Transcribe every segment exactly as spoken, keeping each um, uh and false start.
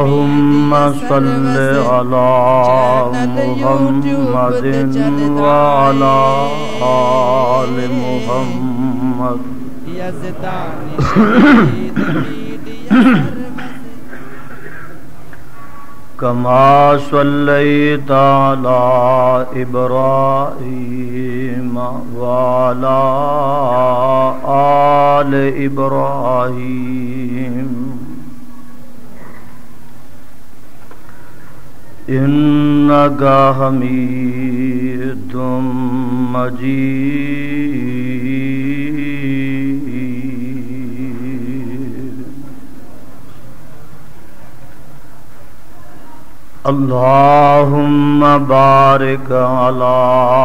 اللهم صل على محمد وعلى آل محمد كما صليت على إبراهيم وعلى آل إبراهيم إنك حميد مجيد اللهم بارك على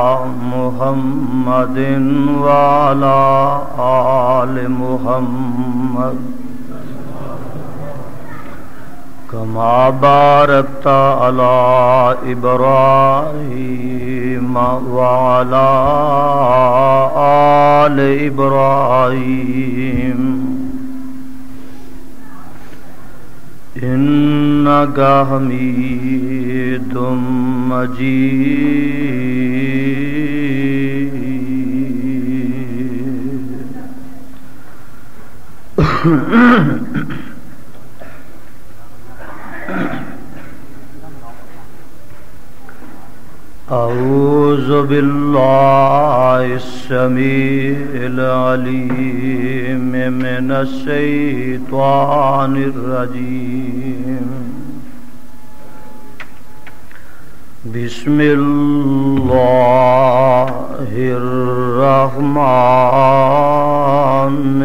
محمد وعلى آل محمد كما باركت على إبراهيم وعلى آل إبراهيم إنك حميد مجيد أعوذ بالله السميع العليم من الشيطان الرجيم بسم الله الرحمن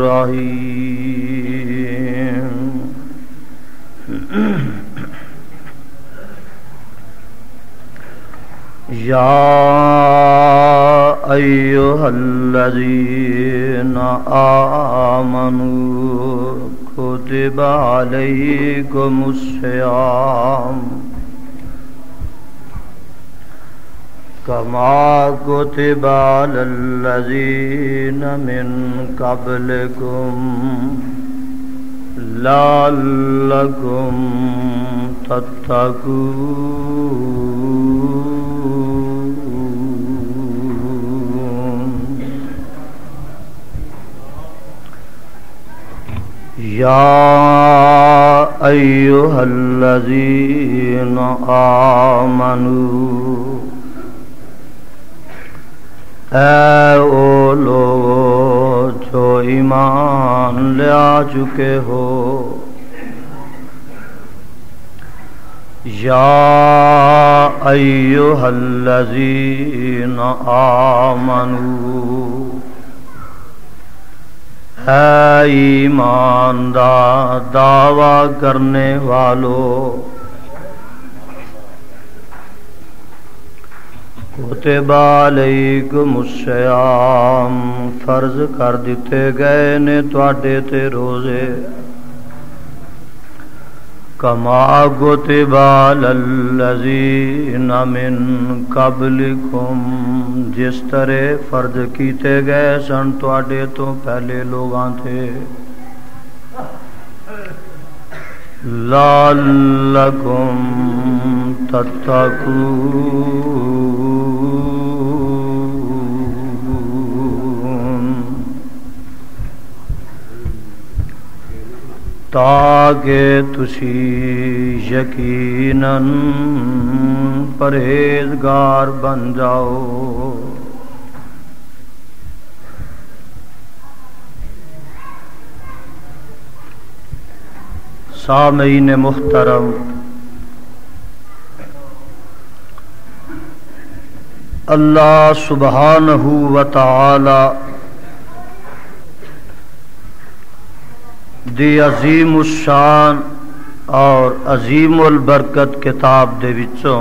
الرحيم يا أيها الذين آمنوا كتب عليكم الصيام كما كتب على الذين من قبلكم لعلكم تتقون يا أيها الذين آمنوا اے او لوگ جو ایمان لے آ چکے ہو یا ایھا الذین آمنوا اے ایمان دا دعویٰ کرنے والو کتب علیکم الصیام فرض کر دیتے گئے نے تواڈے تے روزے کما کتب علی الذین من قبلکم جس طرح فرض کیتے گئے سن تواڈے تو پہلے لوگاں تھے لعلکم تتقون تاکہ تسی یقیناً پرہیزگار بن جاؤ سامعین محترم اللہ سبحانہ و تعالی دی عظیم الشان اور عظیم البرکت کتاب دے وچوں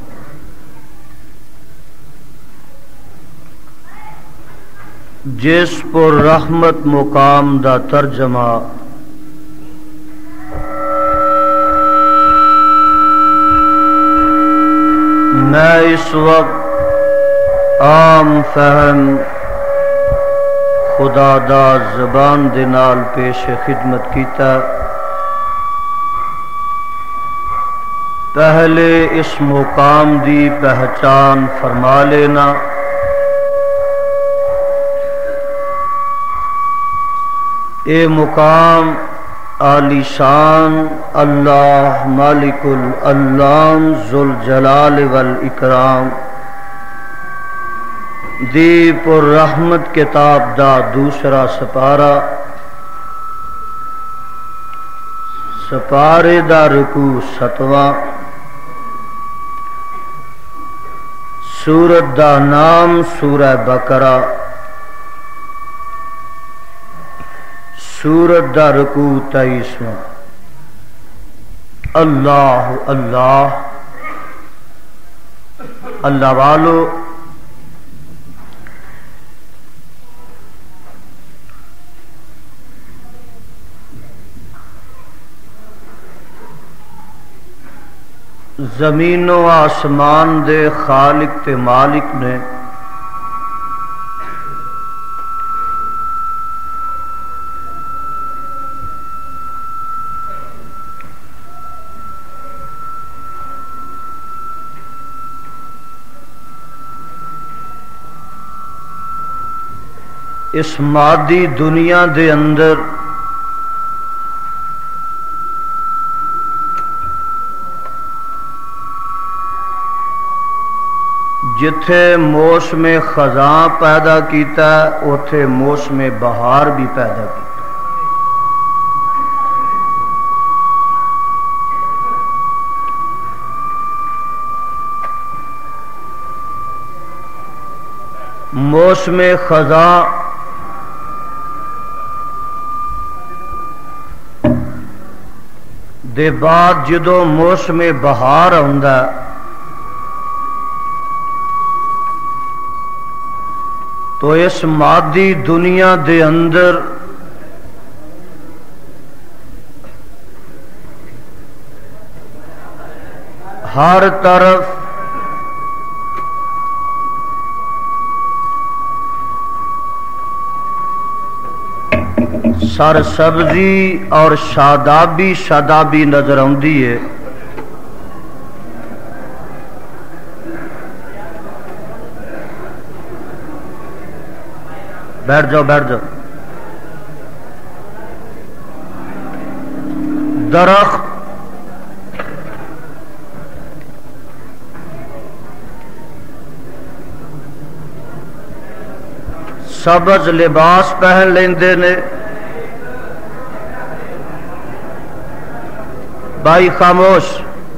جس پر رحمت مقام دا ترجمہ میں اس وقت عام فہم خدا دا زبان دے نال پیش خدمت کیتا پہلے اس مقام دی پہچان فرما لینا۔ اے مقام عالی شان اللہ مالک الانام ذوالجلال والاکرام دی پر رحمت کتاب دا دوسرا سپارہ، سپارے دا رکوع ستواں، سورت دا نام سورہ بقرہ، سورت دا رکوع تئیسواں۔ اللہ اللہ اللہ والو، زمین و آسمان دے خالق تے مالک نے اس مادی دنیا دے اندر جتھے موسم خزاں پیدا کیتا ہے اوتھے موسم بہار بھی پیدا کیتا۔ موسم خزاں دے بعد جدو موسم بہار آندا تو اس مادی دنیا دے اندر ہر طرف سر سبزی اور شادابی شادابی نظر آندی ہے۔ بیٹھ جاؤ بیٹھ جاؤ۔ درخت سبز لباس پہن لیندے نے۔ بھائی خاموش،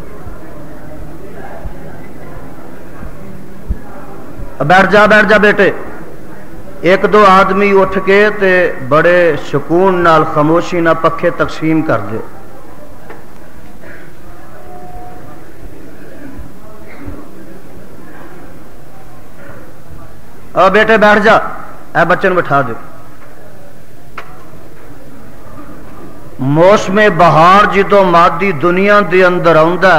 بیٹھ جا بیٹھ جا بیٹے۔ ایک دو آدمی اٹھ کے تے بڑے سکون نال خاموشی نہ پکھے تقسیم کر دے۔ او بیٹے بیٹھ جا، اے بچن بٹھا دے۔ موسم بہار جدو مادی دنیا دے اندر آندا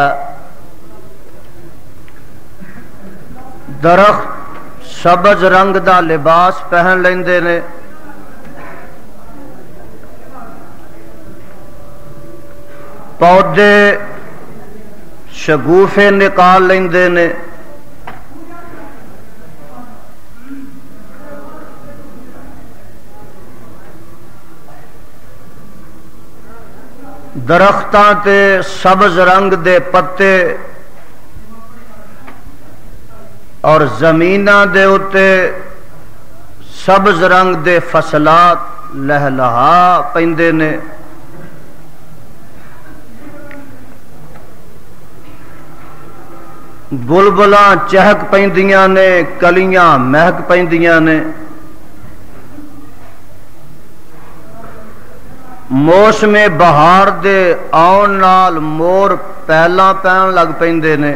درخت سبز رنگ دا لباس پہن لیندے نے، پودے شگوفے نکال لیندے نے، درختاں تے سبز رنگ دے پتے اور زمیناں دے اتے سبز رنگ دے فصلات لہلہا پیندے نے۔ بلبلاں چہک پیندیاں نے، کلیاں مہک پیندیاں نے۔ موسم بہار دے آن نال مور پہلاں پہن لگ پیندے نے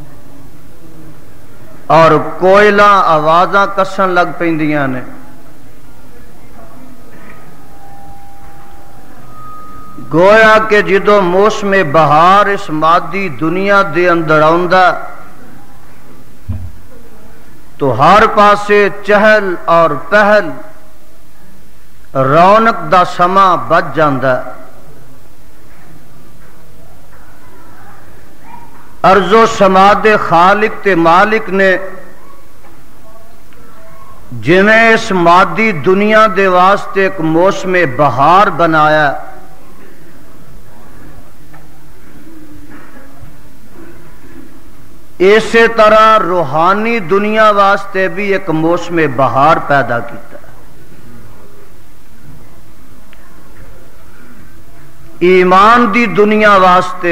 اور کوئلاں آوازاں کسن لگ پیندیاں نے۔ گویا کہ جدو موسم بہار اس مادی دنیا دے اندر آندا تو ہر پاسے چہل اور پہل رونق دا سما بچ جاندا۔ ارض و سما دے خالق تے مالک نے جنہیں اس مادی دنیا دے واسطے ایک موسم بہار بنایا، اسی طرح روحانی دنیا واسطے بھی ایک موسم بہار پیدا کیتا ہے۔ ایمان دی دنیا واسطے،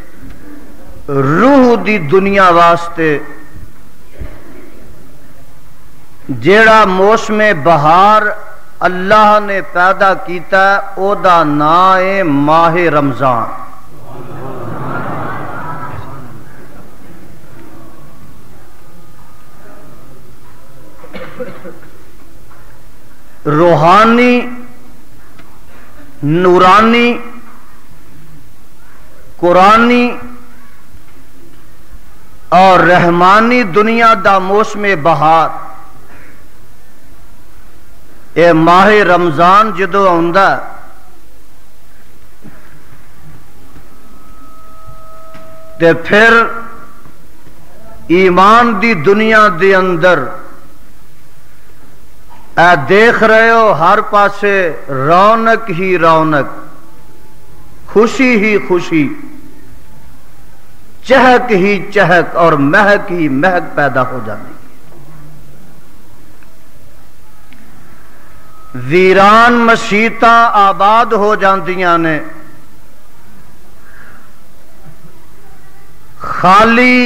روح دی دنیا واسطے جیڑا موسم بہار اللہ نے پیدا کیتا ہے او دا نام ہے ماہ رمضان۔ روحانی، نورانی، قرآنی اور رحمانی دنیا دا موسم بہار اے ماہ رمضان جدو آندا تے پھر ایمان دی دنیا دے اندر اے دیکھ رہے ہو ہر پاسے رونق ہی رونق، خوشی ہی خوشی، چہک ہی چہک اور مہک ہی مہک پیدا ہو جاتی۔ ویران مسیتاں آباد ہو جاندیاں نے، خالی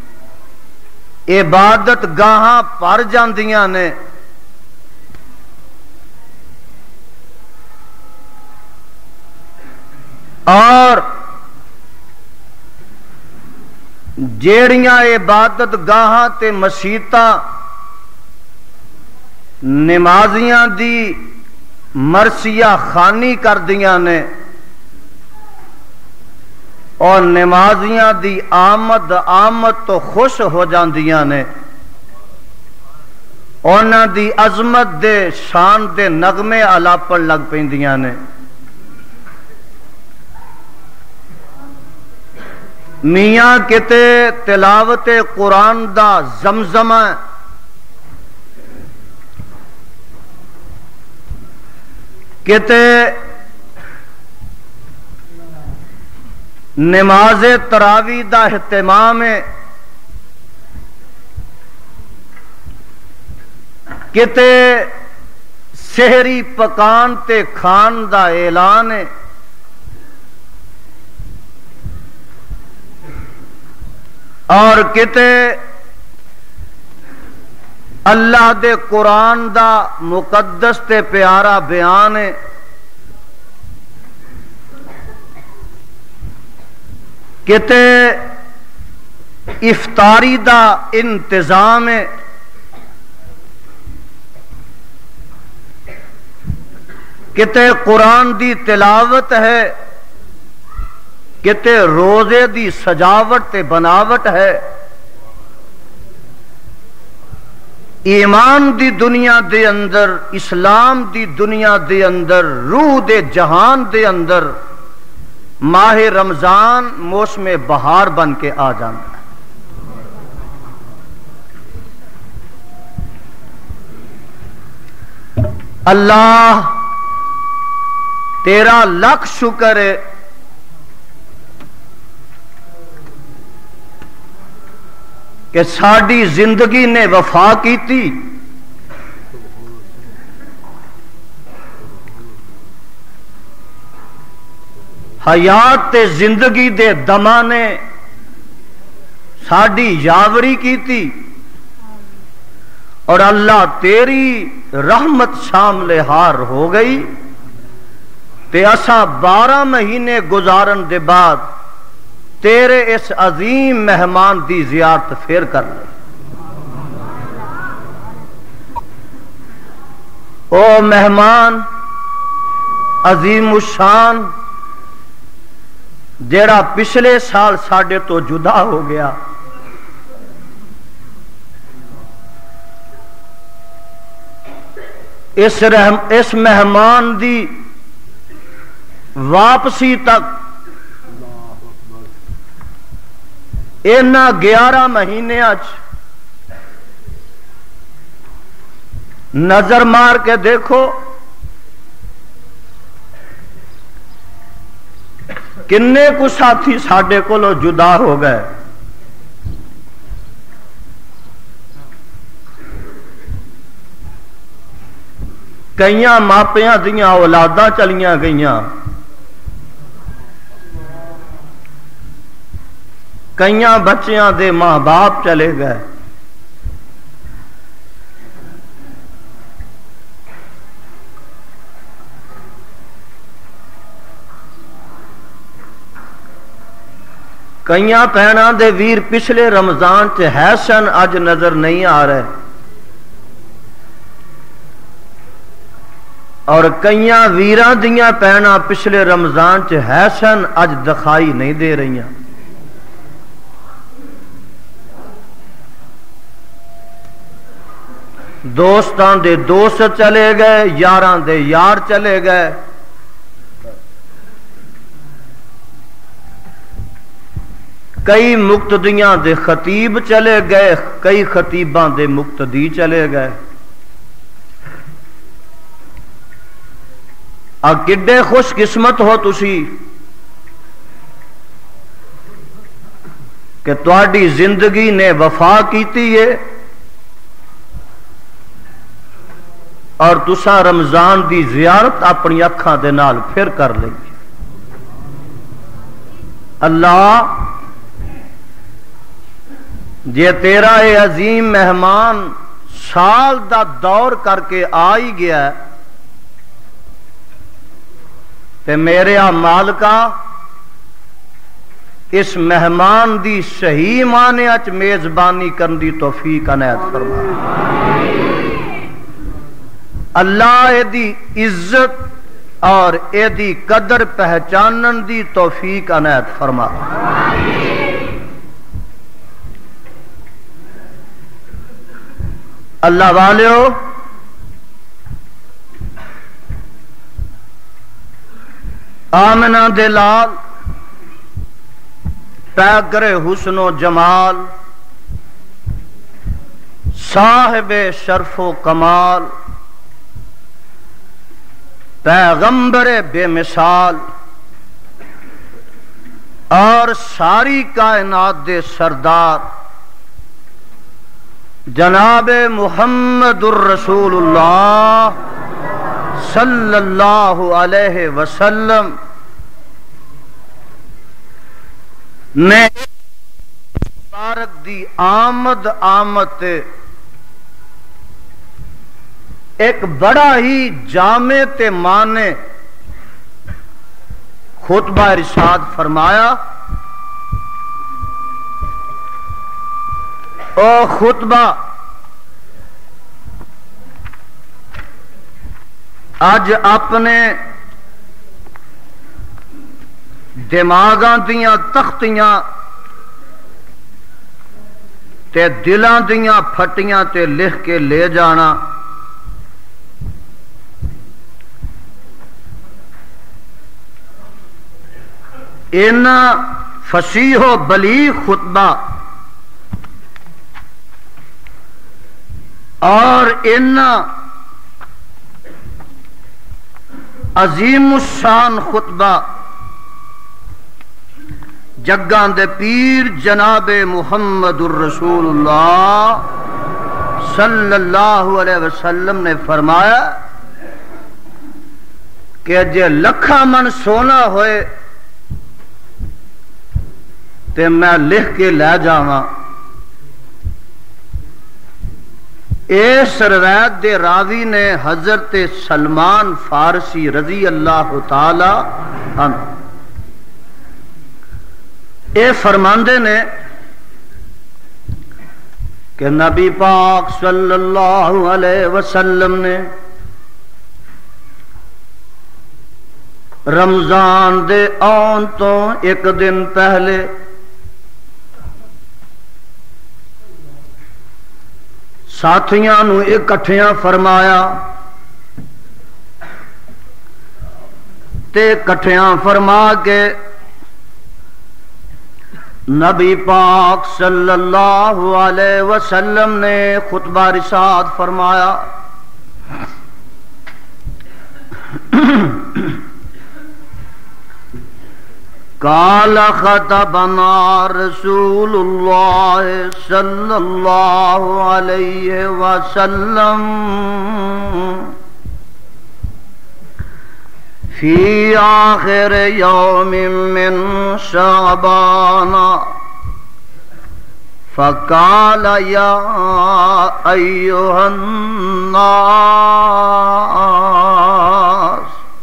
عبادت گاہاں پر جاندیاں نے، اور جیڑیاں عبادت گاہاں تے مسیتاں نمازیاں دی مرثیہ خانی کر دیاں نے اور نمازیاں دی آمد آمد تو خوش ہو جاندیاں نے، انہاں دی عظمت دے شان دے نغمے الاپن لگ پیندیاں نے۔ میاں کتے تلاوت قرآن دا زمزمہ کتے نماز تراوی دا اہتمام ہے، کتے سحری پکان تے کھان دا اعلان ہے، اور کتے اللہ دے قرآن دا مقدس تے پیارا بیان ہے، کتے افطاری دا انتظام ہے، کتے قرآن دی تلاوت ہے، کتے روزے دی سجاوٹ تے بناوٹ ہے۔ ایمان دی دنیا دے اندر، اسلام دی دنیا دے اندر، روح دے جہان دے اندر ماہ رمضان موسم بہار بن کے آ جانا ہے۔ اللہ تیرا لاکھ شکر ہے کہ ساڈی زندگی نے وفا کیتی، حیات تے زندگی دے دماں نے ساڈی یاوری کیتی، اور اللہ تیری رحمت شامل ہار ہو گئی تے اسا بارہ مہینے گزارن دے بعد تیرے اس عظیم مہمان دی زیارت پھر کر لے۔ او مہمان عظیم الشان جیڑا پچھلے سال ساڈے تو جدا ہو گیا، اس رحم اس مہمان دی واپسی تک اینا گیارہ مہینے نظر مار کے دیکھو کنے کو ساتھی ساڈے کولوں جدا ہو گئے. کئیاں ماپیاں دیاں اولاداں چلیاں گئیاں، کئیاں بچیاں دے ماں باپ چلے گئے. کئیاں بہناں دے ویر پچھلے رمضان چ ہے سن اج نظر نہیں آ رہے، اور کئیاں ویراں دیاں بہناں پچھلے رمضان چ ہے سن اج دکھائی نہیں دے رہی. دوستان دے دوست چلے گئے، یاراں دے یار چلے گئے. کئی مقتدیاں دے خطیب چلے گئے، کئی خطیباں دے مقتدی چلے گئے. آ کڈے خوش قسمت ہو تسی کہ تواڈی زندگی نے وفا کیتی ہے اور تساں رمضان دی زیارت اپنی اکھاں دے نال پھر کر لئی. اللہ جے تیرا اے عظیم مہمان سال دا دور کر کے آ ہی گیا تے میرے آ مالکا اس مہمان دی صحیح معنی اچ میزبانی کرن دی توفیق عنایت فرما. اللہ اے دی عزت اور اے دی قدر پہچانن دی توفیق عنایت فرما. اللہ والیو آمنہ دے لال پیکر حسن و جمال صاحب شرف و کمال پیغمبر بے مثال اور ساری کائنات دے سردار جناب محمد الرسول اللہ صلی اللہ علیہ وسلم نے مبارک دی آمد آمد ایک بڑا ہی جامع تے معنی خطبہ ارشاد فرمایا. او خطبہ اج اپنے دماغاں دیاں تختیاں تے دلاں دیاں پھٹیاں تے لکھ کے لے جانا. اینا فصیح و بلیغ خطبہ اور اینا عظیم الشان خطبہ جگان دے پیر جناب محمد الرسول اللہ صلی اللہ علیہ وسلم نے فرمایا کہ جے لکھا من سونا ہوئے تے میں لکھ کے لے جاواں. اس روایت دے راوی نے حضرت سلمان فارسی رضی اللہ تعالی عنہ اے فرماندے نے کہ نبی پاک صلی اللہ علیہ وسلم نے رمضان دے آن تو ایک دن پہلے ساتھیاں نو اکٹھیاں فرمایا تے اکٹھیاں فرما کے نبی پاک صلی اللہ علیہ وسلم نے خطبہ رشاد فرمایا، قال خطبنا رسول اللہ صلی اللہ علیہ وسلم فی آخر یوم من شعبان فقال یا ایھا الناس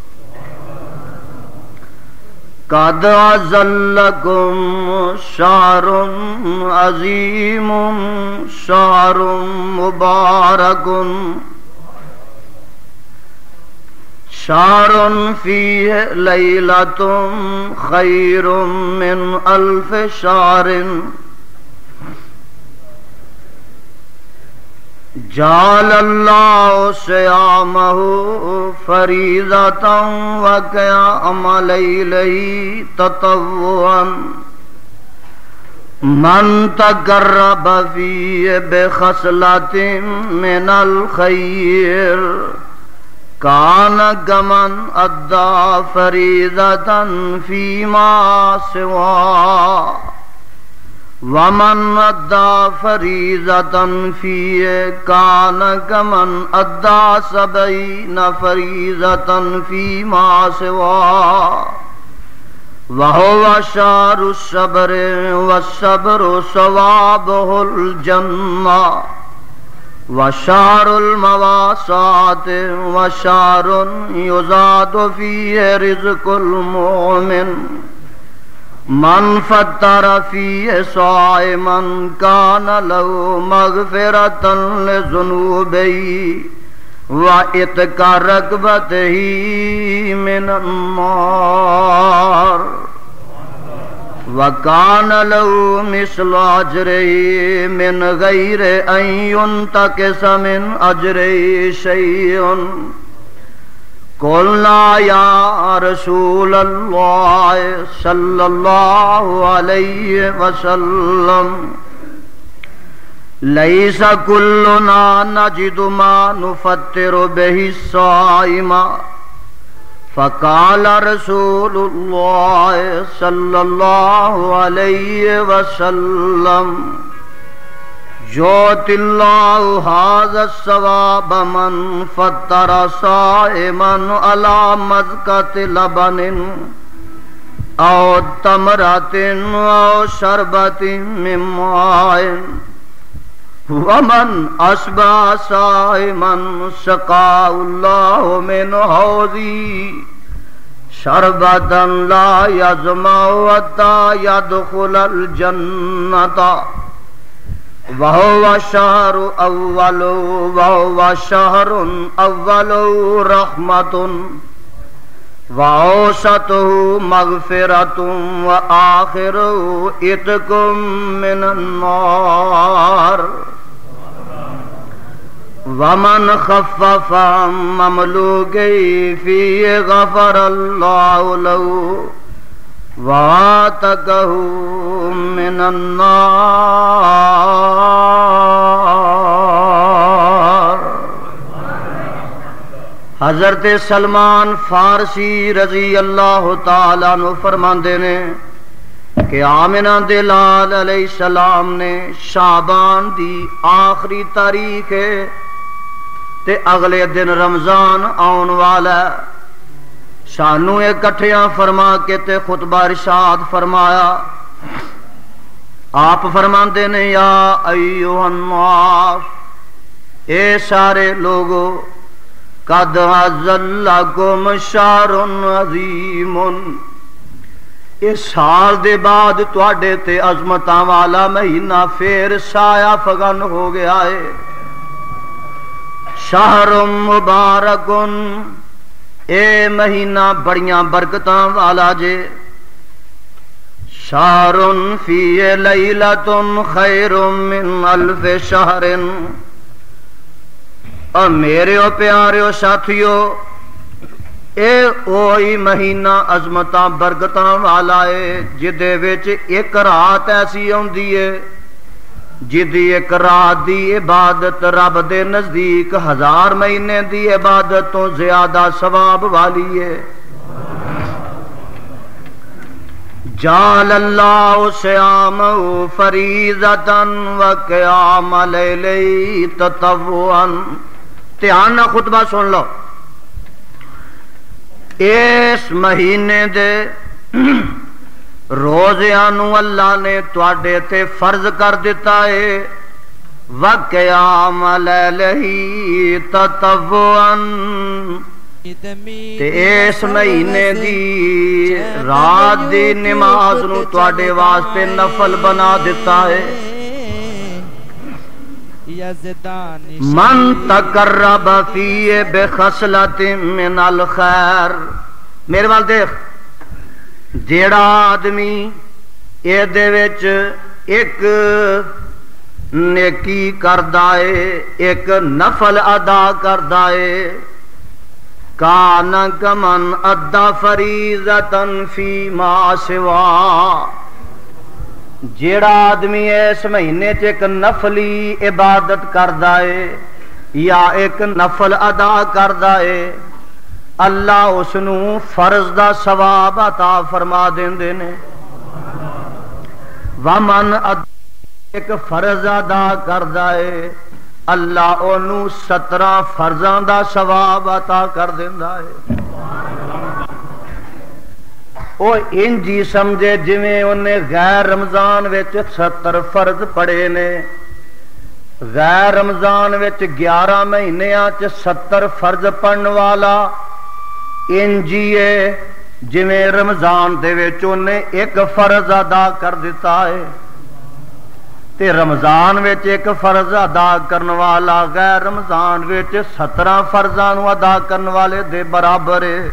قد اظلکم شہر عظیم شہر مبارک شہر فیہ لیلۃ خیر من الف شہر جعل اللہ صیامہ فریضۃ وقیام لیلہ تطوعا من تقرب فیہ بخصلۃ من الخیر کان کمن ادا فریضۃ فیما سوا ومن ادا فریضۃ فیہ کان کمن ادا سبعین فریضۃ فیما سوا وہو شہر الصبر والصبر ثوابہ الجنہ وشہر المواساة وشہر یزاد فیہ رزق المؤمن من فطر فیہ صائما کان لہ مغفرۃ لذنوبہ وعتق رقبتہ من النار وَكَانَ لَهُ مِثْلُ أَجْرِهِ مِنْ غَيْرِ أَنْ يُنْتَقِصَ مِنْ أَجْرِهِ شَيْءٌ قُلْنَا يَا رَسُولَ اللَّهِ صَلَّى اللَّهُ عَلَيْهِ وَسَلَّمَ لَيْسَ كُلُّنَا نَجِدُ مَا نُفَطِّرُ بِهِ الصَّائِمَ فقال رسول اللہ صلی اللہ علیہ وسلم یؤتی اللہ ھذا الثواب من فطر صائما علی مذقۃ لبن او تمرۃ او شربۃ من ماء ومن اصبح صائما سقاه اللہ من حوضی شربة لا يظمأ حتى يدخل الجنة وهو شهر أول وهو شهر أول رحمة وأوسطه مغفرة وآخره عتق من النار ومن خفف عن مملوکہ فیہ غفر اللہ له وعتقہ من النار۔ حضرت سلمان فارسی رضی اللہ تعالیٰ عنہ فرماندے نے کہ آمنہ دے لال علیہ السلام نے شعبان دی آخری تاریخ ہے تے اگلے دن رمضان آن والا سانو اکٹھیاں فرما کے تے خطبہ ارشاد فرمایا۔ آپ فرماندے نے یا ایھا الناس، اے سارے لوگو، قد اظلکم شہر عظیم، اس سال دے بعد تواڈے تے عظمتاں والا مہینہ پھر سایہ فغن ہو گیا ہے۔ شہر مبارک، اے مہینہ بڑیاں برکتاں والا جے۔ شہر فیہ لیلۃ خیر من الف شہر، اور میرے پیارے ساتھیو، اے اوہی مہینہ عظمتاں برکتاں والا ہے جدے وچ ایک رات ایسی ہوندی ہے جدی ایک رات دی عبادت رب دے نزدیک ہزار مہینے دی عبادت تو زیادہ ثواب والی ہے. جعل اللہ صیامہ فریضۃ وقیام لیلہ تطوعا. دھیان نال خطبہ سن لو. اس مہینے دے روزیاں نو اللہ نے تواڈے تے فرض کر دیتا ہے. وقیام لیلہ تطوعا. تے اس مہینے دی رات دی نماز نو تواڈے واسطے نفل بنا دیتا ہے. من تقرب فیہ بخصلۃ من الخیر. میرے وال دیکھ، جیڑا آدمی اے دے وچ ایک نیکی کردا ہے، ایک نفل ادا کردا ہے، کان کمن ادا فریضۃ فیما سوا. جیڑا آدمی اس مہینے چ ایک نفلی عبادت کردا ہے یا ایک نفل ادا کردا ہے، اللہ اس نو فرض دا ثواب عطا فرما دیندے نے. ومن ایک فرض ادا کردا ہے، اللہ اونوں سترہ فرضاں دا ثواب عطا کر دیندا ہے. او انجی سمجھے جویں انہیں غیر رمضان وچ ستر فرض پڑے نے. غیر رمضان وچ گیارہ مہینیاں چ ستر فرض پڑھن والا انجی ہے جویں رمضان دے وچ انہیں ایک فرض ادا کر دیتا ہے، تے رمضان وچ ایک فرض ادا کرن والا غیر رمضان وچ سترہ فرضاں نو ادا کرن والے دے برابر ہے.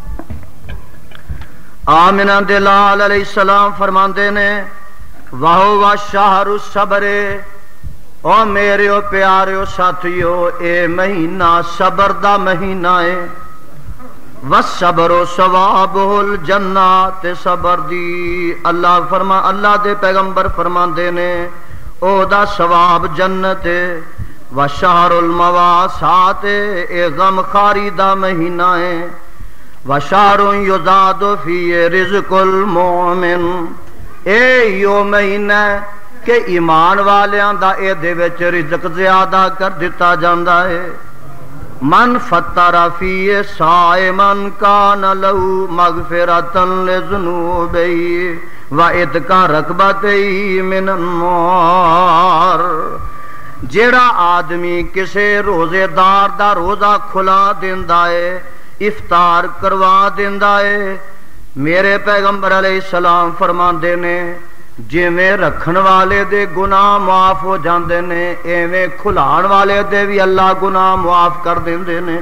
آمنہ دلال علیہ السلام فرماندے نے وَهُوَ شَهْرُ الصَّبْرِ. او میرے او پیاریو ساتھیو، اے مہینہ صبر دا مہینہ ہے. وَالصَّبْرُ ثَوَابُهُ الْجَنَّةُ. تے صبر دی اللہ فرما اللہ دے پیغمبر فرماندے نے او دا ثواب جنت ہے. وَشَهْرُ الْمَوَاسَاةِ. اے غم خاری دا مہینہ ہے. وَشَهْرٌ يُزَادُ فِيهِ رِزْقُ الْمُؤْمِنِ. اے یو مہینہ کہ ایمان والیاں دا اے دے وچ رزق زیادہ کر دتا جاندا ہے. من فطر فِيهِ صَائِمًا كَانَ لَهُ مَغْفِرَةً لِذُنُوبِهِ وَعِتْقَ رَقَبَتِهِ مِنَ النَّارِ. جیڑا آدمی کسے روزے دار دا روزہ کھلا دیندا ہے، افطار کروا دیندا ہے، میرے پیغمبر علیہ السلام فرماندے نے جویں رکھن والے دے گناہ معاف ہو جاندے نے، ایویں کھلان والے دے بھی اللہ گناہ معاف کر دیندے نے.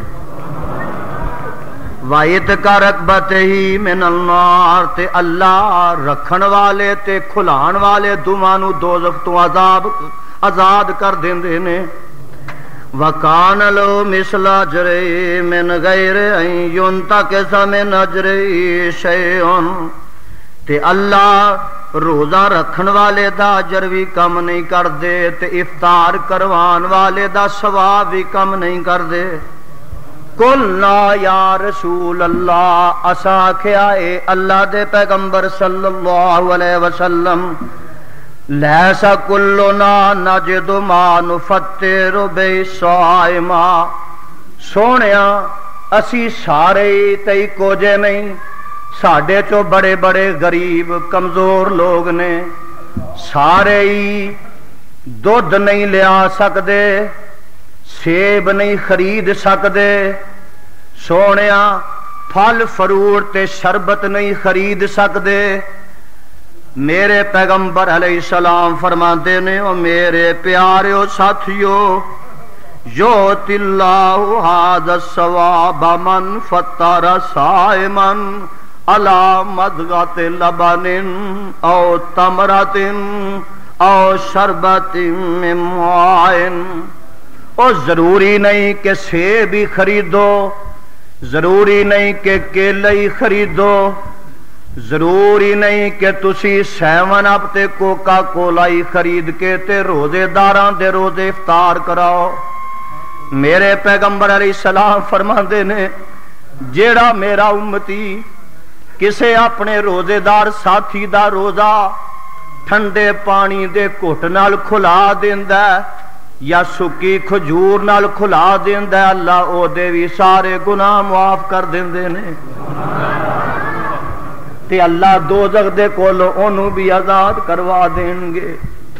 وَعِتْقَ رَقَبَتِهِ مِنَ النَّارِ. تے اللہ رکھن والے تے کھلان والے دوواں نو دوزخ تو عذاب آزاد کر دیندے نے. وَكَانَ لَهُ مِثْلُ أَجْرِهِ مِنْ غَيْرِ أَنْ يُنْتَقِصَ مِنْ أَجْرِهِ شَيْءٌ. تے اللہ روزہ رکھن والے دا اجر بھی کم نہیں کر دے تے افطار کروان والے دا ثواب بھی کم نہیں کر دے. قُلْنَا یا رسول اللہ. اسا آکھیا اے اللہ دے پیغمبر صلی اللہ علیہ وسلم لیس کلنا نجد ما نفطر بہ صائما. سونیا اسی سارے تے کوجے نہیں، ساڈے چو بڑے بڑے غریب کمزور لوگ نے، سارے ہی دودھ نہیں لیا سکدے، سیب نہیں خرید سکدے، سونیا پھل فروٹ تے شربت نہیں خرید سکدے. میرے پیغمبر علیہ السلام فرماتے نے او میرے پیاریو ساتھیو، یؤتی اللہ ھذا الثواب من فطر صائما علی مضغۃ لبن او تمرۃ او شربت من ماء. او ضروری نہیں کہ سیب ہی خریدو ضروری نہیں کہ کیلے ہی خریدو، ضروری نہیں کہ تسی سیون اپ تے کوکا کولا ہی خرید کے تے روزے داراں دے روزے افطار کراؤ۔ میرے پیغمبر علیہ السلام فرماندے نے جیڑا میرا امتی کسے اپنے روزے دار ساتھی دا روزہ ٹھنڈے پانی دے گھٹ نال کھلا دیندا یا سکی کھجور نال کھلا دیندا، اللہ او دے وی سارے گناہ معاف کر دیندے نے تے اللہ دوزخ دے کولوں اونوں بھی آزاد کروا دیں گے۔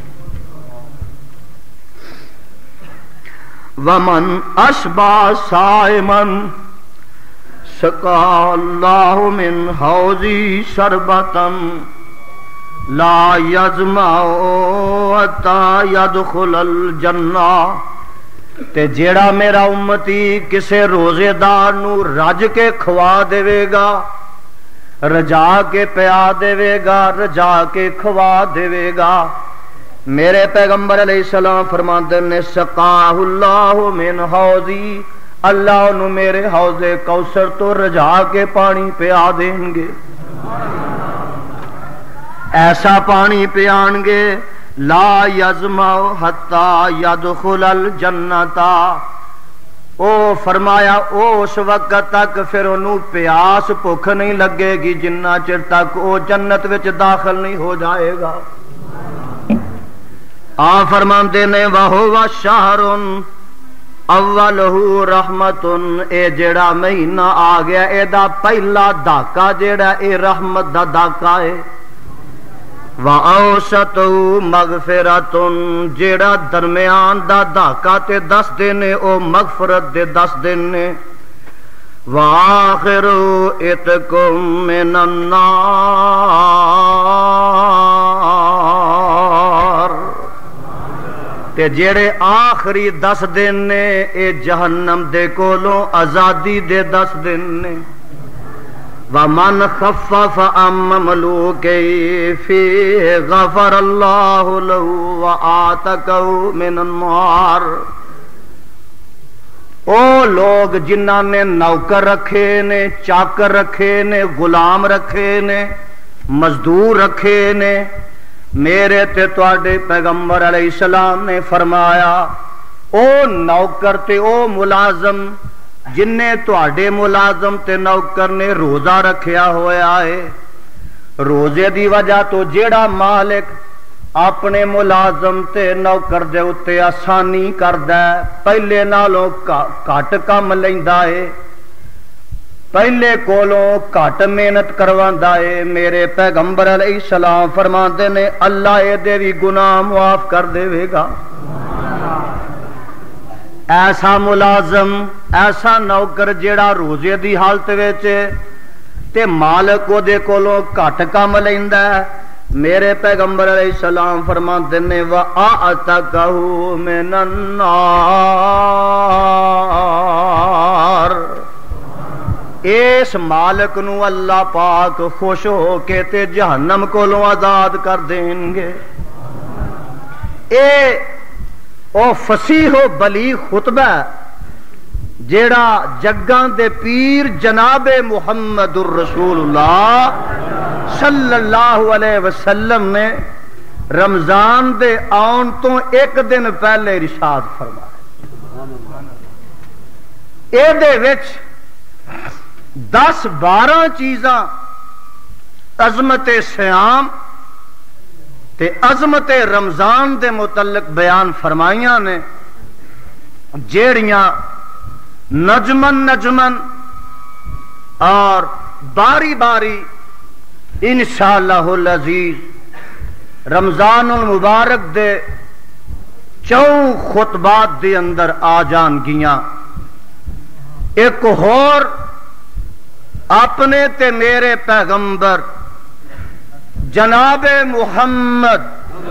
ومن اشبع صائما سقى الله من حوضی شربتا لا یظمأ حتی یدخل الجنہ، تے جیڑا میرا امتی کسے روزے دار نو رج کے کھوا دے گا، رجا کے پیا دے گا، رجا کے کھوا دے گا، میرے پیغمبر علیہ السلام فرماندے نے سقاہ اللہ من حوضی، اللہ انہوں میرے حوض کوثر تو رجا کے پانی پیا دیں گے، ایسا پانی پیان گے لا یظمأ حتی یدخل الجنۃ، او فرمایا اس وقت تک پھر انہوں پیاس بھوک نہیں لگے گی جنہ چر تک او جنت وچ داخل نہیں ہو جائے گا۔ آ فرماندے نے وَهُوَ شَهْرٌ اَوَّلُهُ رَحْمَةٌ، اے جیڑا مہینہ آ گیا اے دا پہلا دھاکا جیڑا اے رحمت دا دھاکا ہے، وَأَوْسَطُهُ مَغْفِرَةٌ، جیڑا درمیان دا دھاکا تے دس دن او مغفرت دے دس دن نے، وَآخِرُ عِتْقٌ مِّنَ النَّارِ، تے جیڑے آخری دس دن نے اے جہنم دے کولوں آزادی دے دس دن نے۔ وَمَنْ خَفَّفَ عَن مَمْلُوكِهِ فِيهِ غَفَرَ اللَّهُ لَهُ وَآتَقَهُ مِنَ النَّارِ، او لوگ جنہاں نے نوکر رکھے نے، چاکر رکھے نے، غلام رکھے نے، مزدور رکھے نے، میرے تے تواڈے پیغمبر علیہ السلام نے فرمایا او نوکر تے او ملازم جن نے تواڈے ملازم تے نوکر نے روزہ رکھیا ہویا ہے، روزے دی وجہ تو جیڑا مالک اپنے ملازم تے نوکر دے اتے آسانی کردا ہے، پہلے نالوں گھٹ کم لیندا ہے، پہلے کولوں گھٹ محنت کرواندا ہے، میرے پیغمبر علیہ السلام فرماندے نے اللہ اے دے وی گناہ معاف کر دے گا۔ ایسا ملازم ایسا نوکر جیڑا روزے دی حالت وچ تے مالک او دے کولوں گھٹ کم لیندا ہے، میرے پیغمبر علیہ السلام فرماندے نے وَأَعْتَقَهُ مِنَ النَّارِ، اس مالک نو اللہ پاک خوش ہو کے تے جہنم کولوں آزاد کر دیں گے۔ اے او فصیح و بلیغ خطبہ جیڑا جگاں دے پیر جناب محمد الرسول اللہ صلی اللہ علیہ وسلم نے رمضان دے آن تو ایک دن پہلے ارشاد فرمایا، اے دے وچ دس بارہ چیزاں عظمت سیام تے عظمت رمضان دے متعلق بیان فرمائیاں نے، جیڑیاں نجمن نجمن اور باری باری انشاءاللہ العزیز رمضان المبارک دے چون خطبات دے اندر آ جان گیاں۔ ایک اور اپنے تے میرے پیغمبر جناب محمد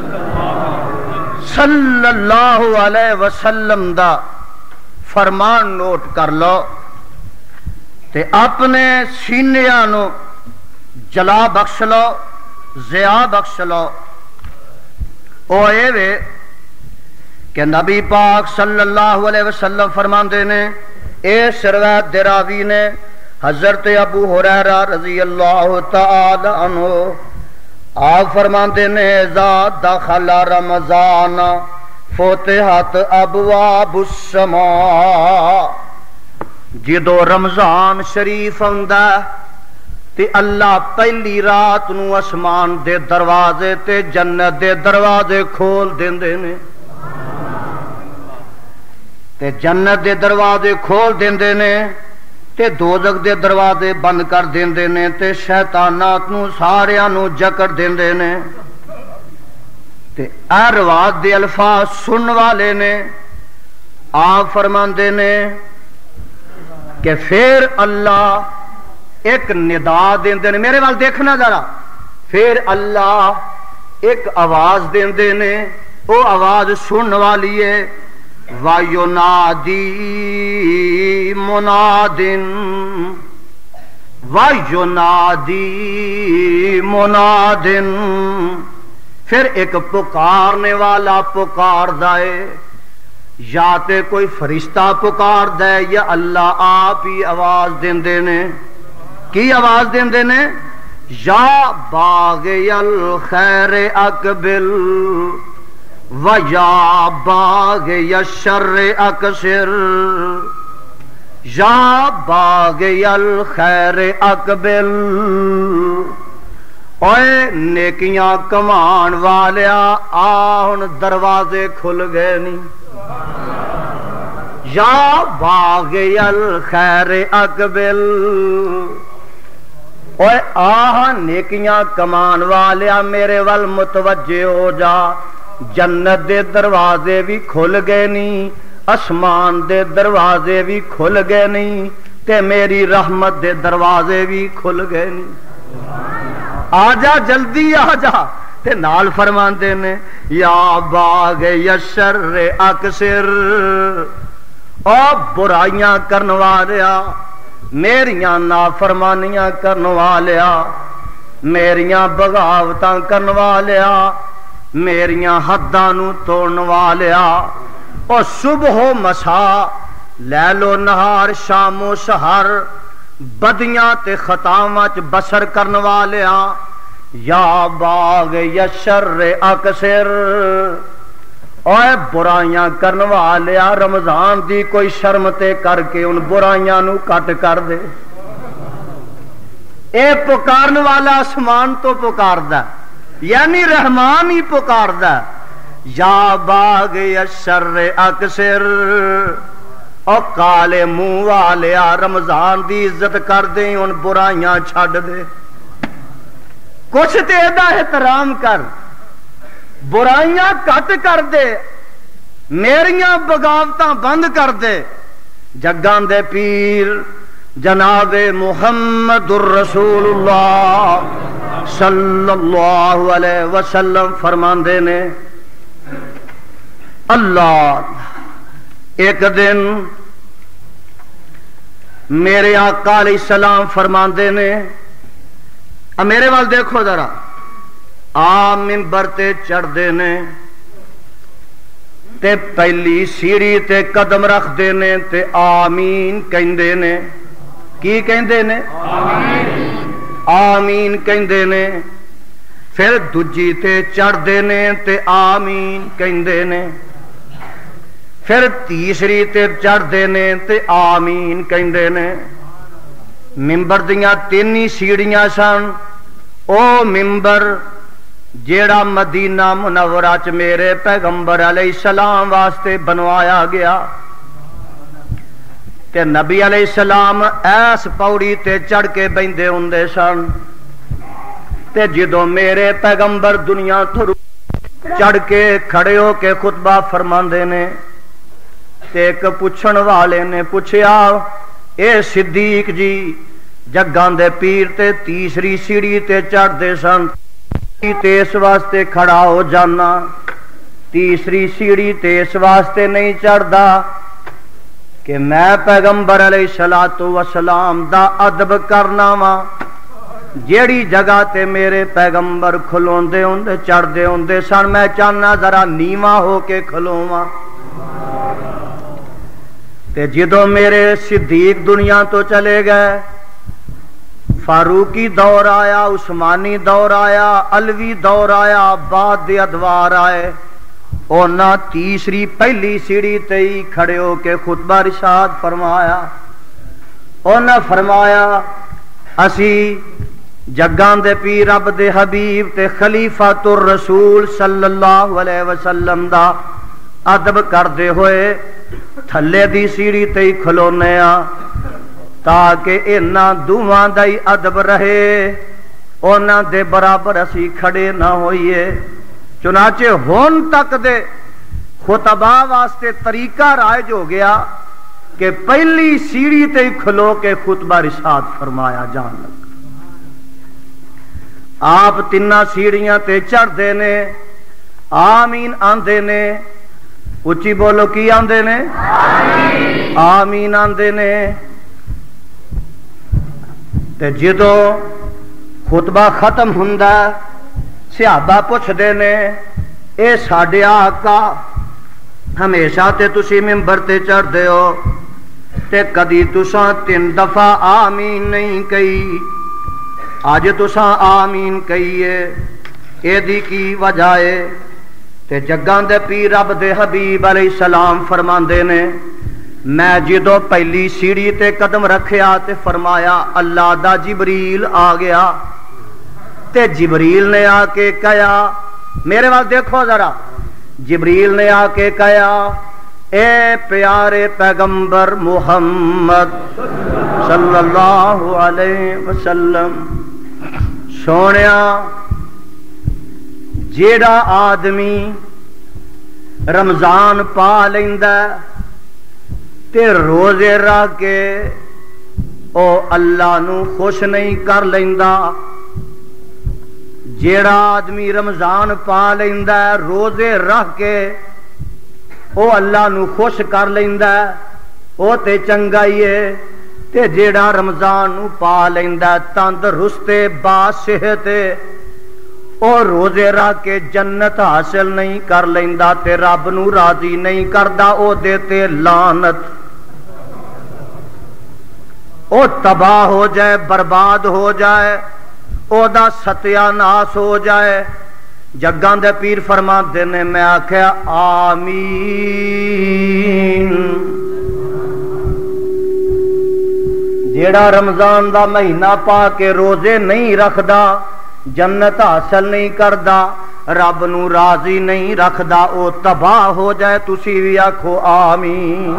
صلی اللہ علیہ وسلم دا فرمان نوٹ کر لو تے اپنے سینیاں نو جلا بخش لو، ضیا بخش لو۔ او اے وے کہ نبی پاک صلی اللہ علیہ وسلم فرماندے نے اے روایت دے راوی نے حضرت ابو ہریرہ رضی اللہ تعالی عنہ آپ فرماندے نے اذا دخل رمضان فتحت ابواب السماء، جدو رمضان شریف آندا تے اللہ پہلی رات نو آسمان دے دروازے تے جنت دے دروازے کھول دیندے نے، تے جنت دے دروازے کھول دیندے نے تے دوزخ دے دروازے بند کر دیندے نے تے شیطانات نو ساریاں نو جکڑ دیندے نے۔ تے اے روایت دے الفاظ سن والے نے آپ فرماندے نے کہ پھر اللہ ایک ندا دیندے نے، میرے وال دیکھنا ذرا، پھر اللہ ایک آواز دیندے نے، وہ آواز سن والی ہے وَيُنَادِي مُنَادٍ وَيُنَادِي مُنَادٍ، پھر ایک پکارنے والا پکار دائے، یا تے کوئی فرشتہ پکار دے یا اللہ آپ ہی آواز دیندے نے۔ کی آواز دیندے نے؟ یا باغی الخیر اقبل وَيَا بَاغِيَ الشَّرِّ أَقْصِرْ، یا باغی الخیر اقبل، اوے نیکیاں کمان والیا آہن دروازے کھل گئے نہیں، یا باغی الخیر اقبل، اوے آہن نیکیاں کمان والیا میرے وال متوجہ ہو جا، جنت دے دروازے بھی کھل گئے نہیں، آسمان دے دروازے بھی کھل گئے نہیں، تے میری رحمت دے دروازے بھی کھل گئے نہیں، آجا جلدی آجا۔ تے نال فرماندے نے یا باغی الشر اقصر، او برائیاں کرن والیا میریاں نافرمانیاں کرن والیا، میریاں بغاوتاں کرن والیا، میریاں حداں نو توڑن والیا، او صبح و مسا لیل و نہار شام و سحر بدیاں تے خطاواں چ بسر کرن والیا، یا باغی الشر اقصر، اوے برائیاں کرن والیا رمضان دی کوئی شرم تے کر کے ان برائیاں نو کٹ کر دے۔ اے پکارن والا آسمان تو پکاردا، یعنی رحمان ہی پکاردا، یا باغی الشر اقصر، او کالے منہ والیا رمضان دی عزت کر دے، ان برائیاں چھڈ دے، کچھ تے ایدا احترام کر، برائیاں کٹ کر دے، میریاں بغاوتاں بند کر دے۔ جگاں دے پیر جناب محمد الرسول اللہ صلی اللہ علیہ وسلم فرماندے نے اللہ ایک دن میرے آقا علیہ السلام فرماندے نے، میرے وال دیکھو ذرا، آ منبر تے چڑھ دے نے تے پہلی سیڑھی تے قدم رکھ دے نے تے آمین کہندے نے۔ کی کہندے نے؟ آمین آمین کہندے نے۔ پھر دجی تے چڑھ دے نے تے آمین کہندے نے۔ پھر تیسری تے چڑھ دے نے تے آمین کہندے نے۔ ممبر دیاں تینی سیڑھیاں سن، او ممبر جیڑا مدینہ منورہ چ میرے پیغمبر علیہ السلام واسطے بنوایا گیا، تے نبی علیہ السلام ایس پوڑی تے چڑھ کے بیندے ہوندے سن، تے جدوں میرے پیغمبر دنیا تھرو چڑھ کے کھڑے ہو کے خطبہ فرماندے نے، تے ایک پوچھن والے نے پوچھیا، اے صدیق جی جگاں دے پیر تے تیسری سیڑھی تے چڑھ دے سن، تے اس واسطے کھڑا ہو جانا، تیسری سیڑھی تے اس واسطے نہیں چڑھدا کہ میں پیغمبر علیہ الصلوۃ والسلام دا ادب کرنا وا، جیڑی جگہ تے میرے پیغمبر کھلوندے ہوندے چڑھ دے ہوندے سن میں چاہنا ذرا نیواں ہو کے کھلوواں۔ تے جدو میرے صدیق دنیا تو چلے گئے، فاروقی دور آیا، عثمانی دور آیا، علوی دور آیا، بعد دے ادوار آئے، اونا تیسری پہلی سیڑھی تے ہی کھڑے ہو کے خطبہ ارشاد فرمایا۔ اونا فرمایا اسی جگان دے پی رب دے حبیب تے خلیفۃ الرسول صلی اللہ علیہ وسلم دا ادب کردے ہوئے تھلے دی سیڑھی تے ہی کھلونے آ، تاکہ انہاں دوواں دا ہی ادب رہے، انہاں دے برابر اسی کھڑے نہ ہوئیے۔ چنانچہ ہون تک دے خطبہ واسطے طریقہ رائج ہو گیا کہ پہلی سیڑھی تے ہی کھلو کے خطبہ ارشاد فرمایا جان لگ۔ آپ تینا سیڑھیاں تے چڑھ دے نے، آمین آندے نے، اچھی بولو کی آندے نے؟ آمین آمین آندے نے۔ تے جدو خطبہ ختم ہوندا صحابہ پوچھ دے نے، اے ساڈے آقا ہمیشہ تے تسی ممبر تے چڑھ دے ہو تے کدی تساں تین دفعہ آمین نہیں کہی، آج تساں آمین کہیے، اے دی کی وجہ ہے؟ تے جگاں دے پی رب دے حبیب علیہ السلام فرماندے نے، میں جدو پہلی سیڑھی تے قدم رکھیا تے فرمایا اللہ دا جبریل آ گیا، تے جبریل نے آ کے کہا، میرے وال دیکھو ذرا، جبریل نے آ کے کہا اے پیارے پیغمبر محمد صلی اللہ علیہ وسلم، سونیا جیڑا آدمی رمضان پا لیندا تے روزے رکھ کے او اللہ نو خوش نہیں کر لیندا، جیڑا آدمی رمضان پا لیندا روزے رکھ کے او اللہ نو خوش کر لیندا او تے چنگا ہی ہے، تے جیڑا رمضان نو پا لیندا تندرست با صحت او روزے رکھ کے جنت حاصل نہیں کر لیندا تے رب نو راضی نہیں کردا، او دے تے لعنت، او تباہ ہو جائے، برباد ہو جائے، او دا ستیا ناس ہو جائے۔ جگاں دے پیر فرماندے نے، میں آکھیا آمین، جیڑا رمضان دا مہینہ پا کے روزے نہیں رکھدا، جنت حاصل نہیں کردا، رب نو راضی نہیں رکھدا، او تباہ ہو جائے۔ تسی بھی آکھو آمین۔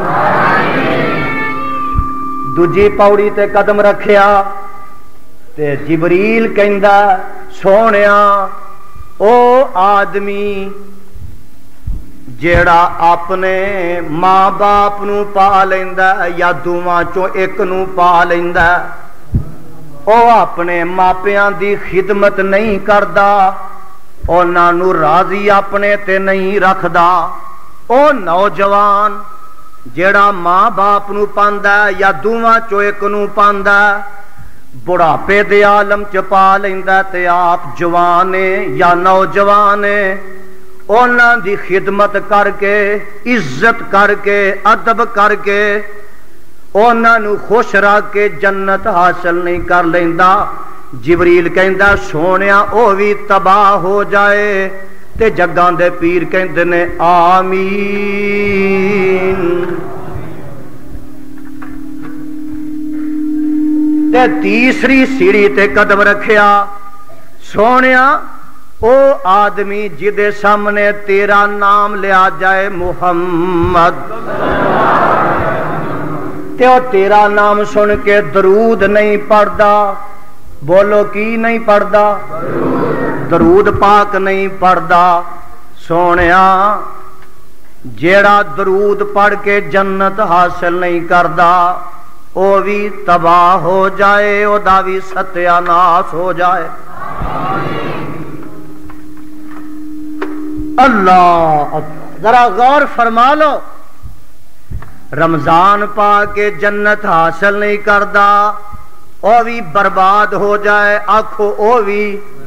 دوجی پوڑی تے قدم رکھیا تے جبریل کہندا سونیا او آدمی جیڑا اپنے ماں باپ نو پا لیندا یا دوواں چوں ایک نو پا لیندا، او اپنے ماپیاں دی خدمت نہیں کردا، انہاں نو راضی اپنے تے نہیں رکھدا۔ او نوجوان جیڑا ماں باپ نو پاندا یا دوواں چوں ایک نو پاندا، بڑھاپے دے عالم چ پا لیندا تے آپ جوانے یا نوجوانے، انہاں دی خدمت کر کے، عزت کر کے، ادب کر کے، انہاں نو خوش رکھ کے جنت حاصل نہیں کر لیندا۔ جبریل کہندا سونیا او بھی تباہ ہو جائے، تے جگاں دے پیر کہندے نے آمین۔ تے تیسری سیڑھی تے قدم رکھیا، سونیا او آدمی جدے سامنے تیرا نام لیا جائے محمد، تے او تیرا نام سن کے درود نہیں پڑھدا، بولو کی نہیں پڑھدا؟ درود پاک نہیں پڑھدا۔ سونیا جیڑا درود پڑھ کے جنت حاصل نہیں کردا، او بھی تباہ ہو جائے، او دا بھی ستیا ناس ہو جائے۔ اللہ اکبر، ذرا غور فرما لو، رمضان پا کے جنت حاصل نہیں کردا، او بھی برباد ہو جائے۔ آنکھو او بھی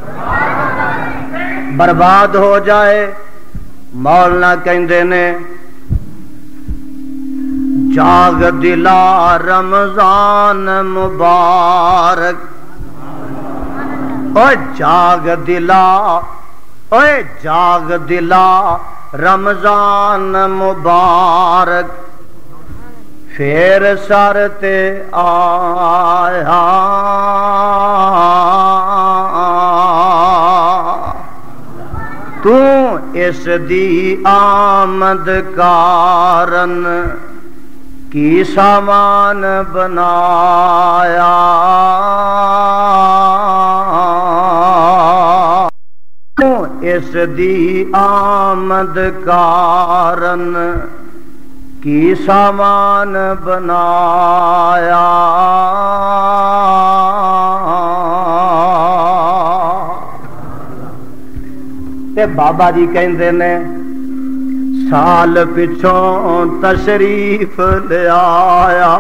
برباد ہو جائے۔ مولانا کہندے نے جاگ دلا رمضان مبارک، اوے جاگ دلا، اوے جاگ دلا رمضان مبارک، پھر سر تے آیا تو اس دی آمد کارن کی سامان بنایا، اس دی آمد کارن کی سامان بنایا، تے بابا جی کہندے نے سال پچھوں تشریف لے آیا،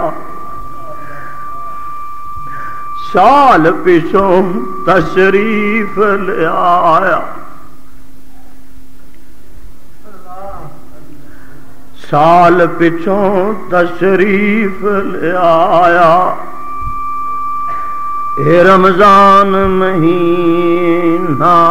سال پچھوں تشریف لے آیا، سال پچھوں تشریف لے آیا، اے رمضان مہینہ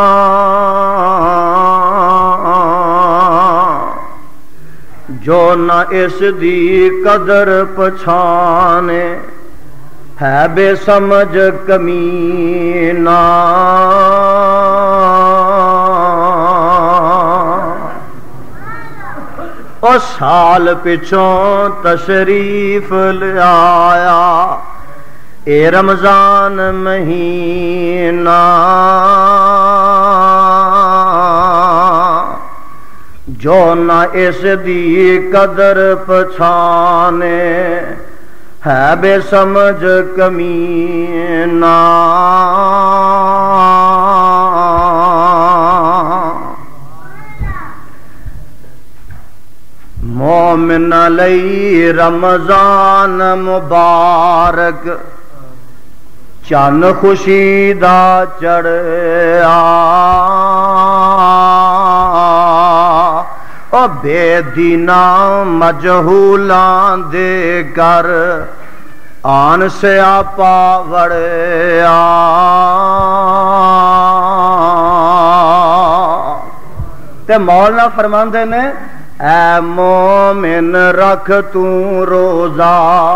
جو نہ اس دی قدر پچھانے ہے بے سمجھ کمینہ، او سال پچھوں تشریف لے آیا، اے رمضان مہینہ جو نہ اس دی قدر پچھانے ہے بے سمجھ کمینہ، مومن علی رمضان مبارک چن خوشی دا چڑھیا، او بے دینا مجہولاں دے کر آن سیاپا وڑیا، تے مولانا فرماندے نے اے مومن رکھ تو روزہ،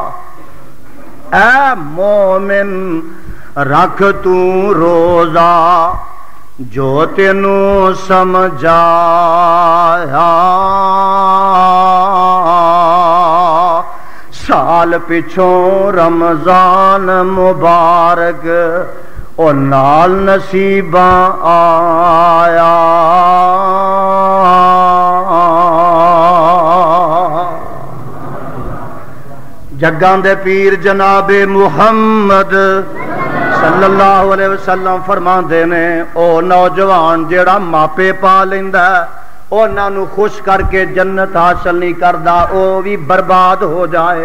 اے مومن رکھ تو روزہ جو تینوں سمجھایا، سال پچھوں رمضان مبارک او نال نصیباں آیا، جگاں دے پیر جناب محمد صلی اللہ علیہ وسلم فرماندے نے او نوجوان جیڑا ماپے پا لیندا انہاں نو خوش کر کے جنت حاصل نہیں کردا، او بھی برباد ہو جائے۔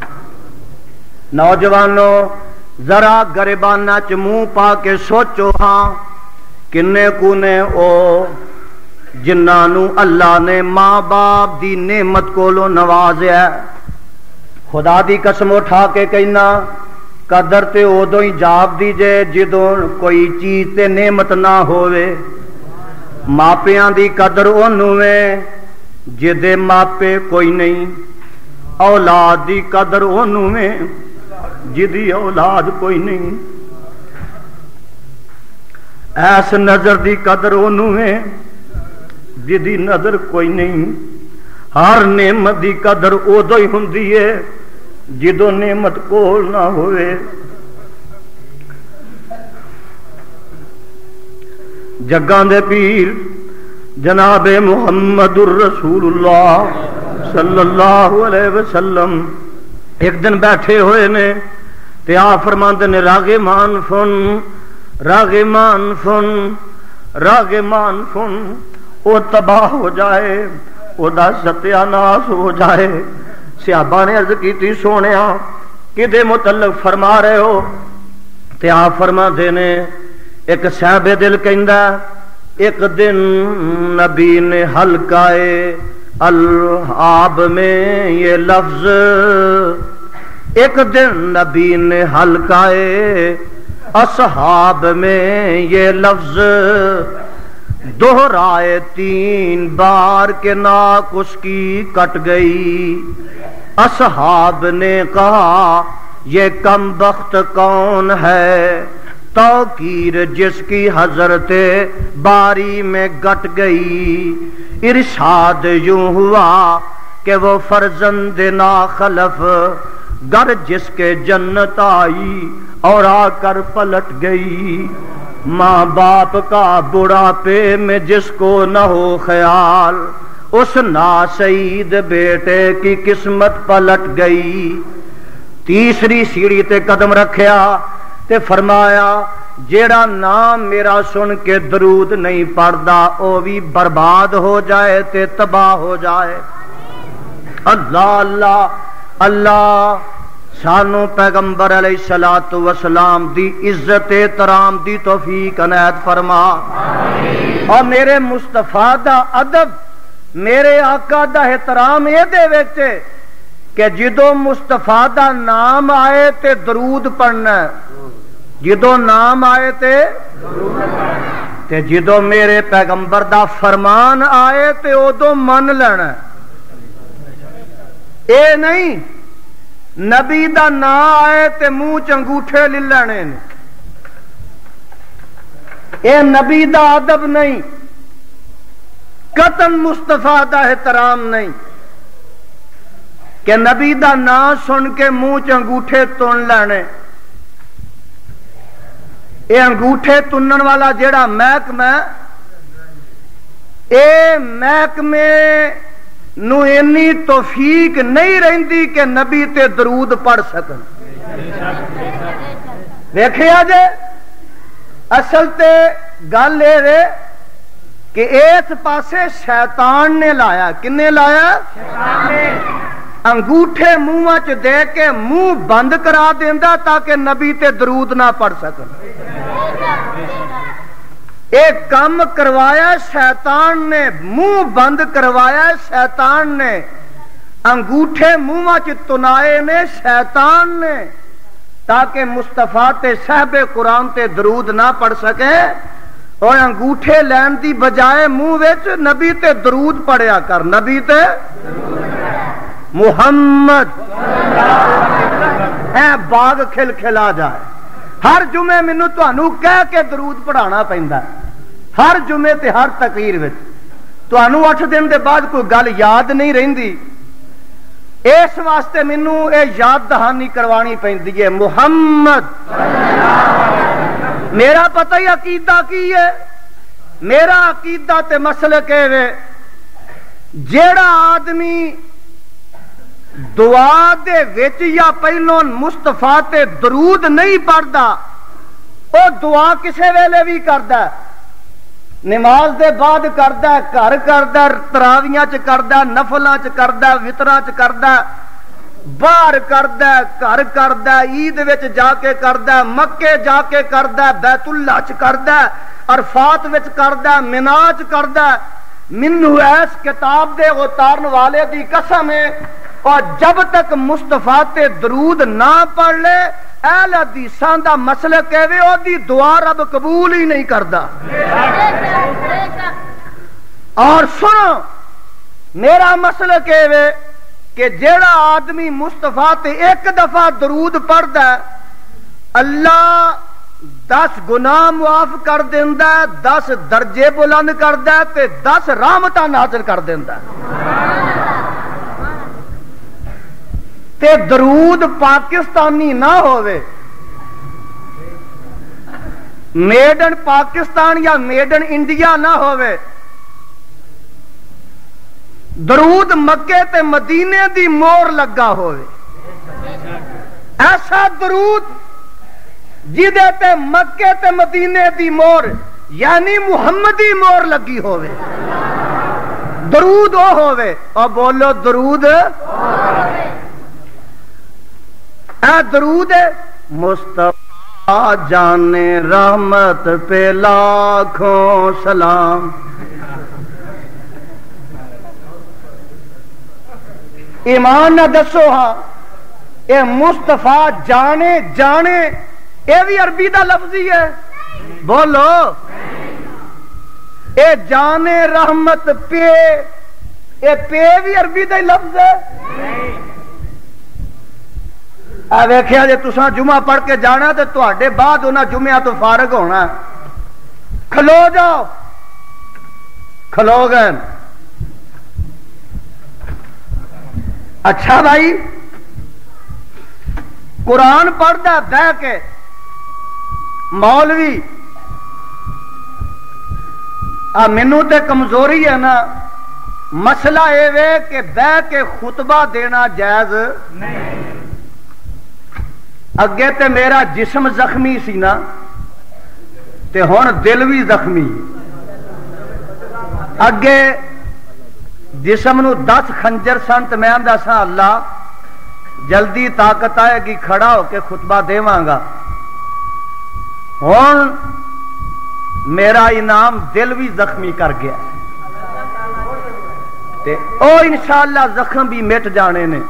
نوجوانوں ذرا گریبانہ چ منہ پا کے سوچو ہاں کنے کو نے او جنہاں نو اللہ نے ماں باپ دی نعمت کولوں نوازیا، خدا دی قسم اٹھا کے کہنا قدر تے ادو ہی جاب دیجے جدوں کوئی چیز تے نعمت نہ ہوئے، ماپیاں دی قدر اونوں ہے جدے ماپے کوئی نہیں، اولاد دی قدر اونوں ہے جدی اولاد کوئی نہیں، ایس نظر دی قدر اونوں ہے جدی نظر کوئی نہیں، ہر نعمت دی قدر ادو ہی ہوندی ہے جدو نعمت کول نہ ہوئے۔ جگاں دے پیر جناب محمد الرسول اللہ صلی اللہ علیہ وسلم ایک دن بیٹھے ہوئے نے تے آ فرماندے نے راغمان فن راغمان فن راغمان فن، او تباہ ہو جائے، او دا ستیہ ناس ہو جائے۔ صحابہ نے عرض کیتی سونیا کدے متعلق فرما رہے ہو؟ تے آپ فرما دینے ایک صاحب دل کہندا ایک دن نبی نے حلقہ الحاب میں یہ لفظ ایک دن نبی نے ہلکائے، اصحاب میں یہ لفظ دوہرائے تین بار کے ناک اس کی کٹ گئی۔ اصحاب نے کہا یہ کم بخت کون ہے، توقیر جس کی حضرت باری میں گٹ گئی۔ ارشاد یوں ہوا کہ وہ فرزند ناخلف، گر جس کے جنت آئی اور آ کر پلٹ گئی۔ ماں باپ کا بڑھاپے میں جس کو نہ ہو خیال، اس ناسعید بیٹے کی قسمت پلٹ گئی۔ تیسری سیڑھی تے قدم رکھیا تے فرمایا جیڑا نام میرا سن کے درود نہیں پڑھدا او بھی برباد ہو جائے تے تباہ ہو جائے۔ اللہ اللہ اللہ سانو پیغمبر علیہ الصلوۃ والسلام دی عزت احترام دی توفیق عنایت فرما۔ اور میرے مصطفیٰ دا ادب، میرے آقا دا احترام اے دے وچ کہ جدو مصطفیٰ دا نام آئے تے درود پڑھنا، جدو نام آئے تے تے جدو میرے پیغمبر دا فرمان آئے تے ادو من لینا۔ اے نہیں نبی دا نام آئے تے منہ چنگوٹھے لے لینے، اے نبی دا ادب نہیں، قطعاً مصطفیٰ دا احترام نہیں کہ نبی دا نام سن کے منہ چ انگوٹھے تن لینے۔ اے انگوٹھے تنن والا جیڑا محکمہ، اے محکمے نو اینی توفیق نہیں رہندی کہ نبی تے درود پڑھ سکن۔ دیکھیا جے اصل تے گل اے وے کہ اس پاسے شیطان نے لایا، کنے لایا؟ شیطان نے انگوٹھے منہ چ دے کے منہ بند کرا دیندا تاکہ نبی تے درود نہ پڑھ سکن۔ ایک کام کروایا شیطان نے، منہ بند کروایا شیطان نے، انگوٹھے منہ چ تنائے نے شیطان نے تاکہ مصطفیٰ تے صاحب قرآن تے درود نہ پڑھ سکے۔ اور انگوٹھے لین دی بجائے منہ وچ نبی تے درود پڑھیا کر، نبی تے محمد اے باغ کھل کھلا جائے۔ ہر جمعے مینوں تانوں کہہ کے درود پڑھانا پیندا ہے، ہر جمعے تے ہر تقریر وچ تانوں اٹھ دن دے بعد کوئی گل یاد نہیں رہندی، اس واسطے مینوں اے یاد دہانی کروانی پیندی ہے۔ محمد میرا پتہ ہی عقیدہ کی ہے، میرا عقیدہ تے مسلک ہے جیڑا آدمی دعا دے وچ یا پہلوں مصطفیٰ تے درود نہیں پڑھدا او دعا کسے ویلے بھی کردا، نماز دے بعد کردا، گھر کردا، تراویاں چ کردا، نفلاں چ کردا، وتراں چ کردا، باہر کردا، گھر کردا، عید وچ جا کے کردا، مکے جا کے کردا، بیت اللہ چ کردا، عرفات وچ کردا، مینا چ کردا۔ مینوں اس کتاب دے اتارن والے دی قسم ہے، اور جب تک مصطفیٰ تے درود نہ پڑھ لے اہل حدیثاں دا مسلک ہے او دی دعا رب قبول ہی نہیں کردا۔ اور سنو میرا مسلک ہے کہ جیڑا آدمی مصطفیٰ تے ایک دفعہ درود پڑھدا ہے اللہ دس گناہ معاف کر دیندا ہے، دس درجے بلند کردا ہے تے دس رحمتاں نازل کر دیندا ہے۔ تے درود پاکستانی نہ ہوئے، میڈ ان پاکستان یا میڈ ان انڈیا نہ ہوئے، درود مکے تے مدینے دی مور لگا ہوئے، ایسا درود جدے تے مکے تے مدینے دی مور یعنی محمدی مور لگی ہوئے، درود او ہوئے۔ اور بولو درود اے درود مصطفیٰ جان رحمت پہ لاکھوں سلام، ایمان نہ دسو ہاں اے مصطفیٰ جانے جانے اے بھی عربی دا لفظی ہے؟ بولو اے جانے رحمت پے اے پے بھی عربی دا لفظ ہے؟ اے ویکھیا جے تساں جمعہ پڑھ کے جانا تے تواڈے بعد انہاں جمعہ تو فارغ ہونا، کھلو جاؤ، کھلو گئے۔ اچھا بھائی قرآن پڑھتا بہ کے مولوی آ مینوں تے کمزوری ہے نا، مسئلہ اے وے کہ بہ کے خطبہ دینا جائز نہیں۔ اگے تے میرا جسم زخمی سی نا تے ہن دل بھی زخمی، اگے جسم نو دس خنجر سن تے میں آندا سا اللہ جلدی طاقت آئے گی کھڑا ہو کے خطبہ دیواں گا، ہن میرا انعام دل بھی زخمی کر گیا تے او انشاءاللہ زخم بھی مٹ جانے نے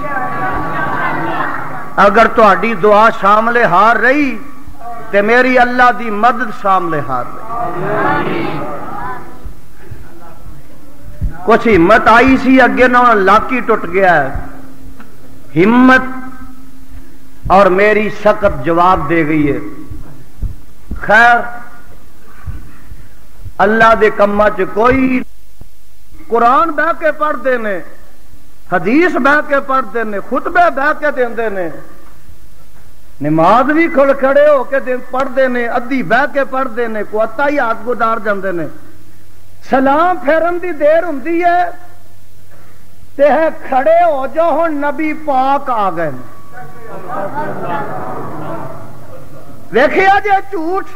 اگر تہاڈی دعا شامل ہار رہی تے میری اللہ دی مدد شامل ہار رہی۔ کچھ ہمت آئی سی اگے نہ لاکی ٹوٹ گیا ہے، ہمت اور میری سخت جواب دے گئی ہے۔ خیر اللہ دے کما چ کوئی قرآن بہ کے پڑھتے نے، حدیث بہ کے پڑھتے نے، خطبے بہ کے دیندے نے، نماز بھی کھڑ کھڑے ہو کے پڑھتے نے، ادھی بہ کے پڑھتے نے، کو اتا ہی ہاتھ گدار جاندے نے، سلام پھیرن دی دیر ہوندی ہے تے ہے کھڑے ہو جو ہن نبی پاک آ گئے، ویکھیا جے جھوٹ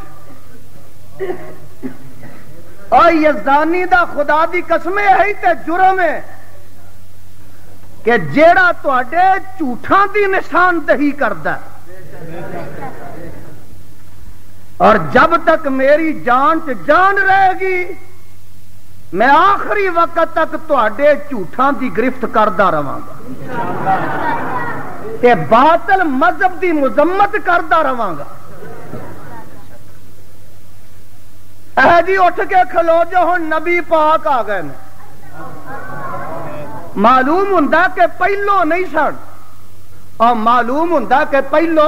او یزدانی دا خدا دی قسم ہے تے جرم ہے کہ جیڑا تواڈے جھوٹاں دی نشاندہی کردا ہے، اور جب تک میری جان چ جان رہے گی میں آخری وقت تک تواڈے جھوٹاں دی گرفت کردا رہاں گا تے باطل مذہب دی مذمت کردا رہاں گا۔ اے جی اٹھ کے کھلو جو ہن نبی پاک آ گئے، معلوم ہوندا کہ پہلو نہیں سن، اور معلوم ہوندا کہ پہلو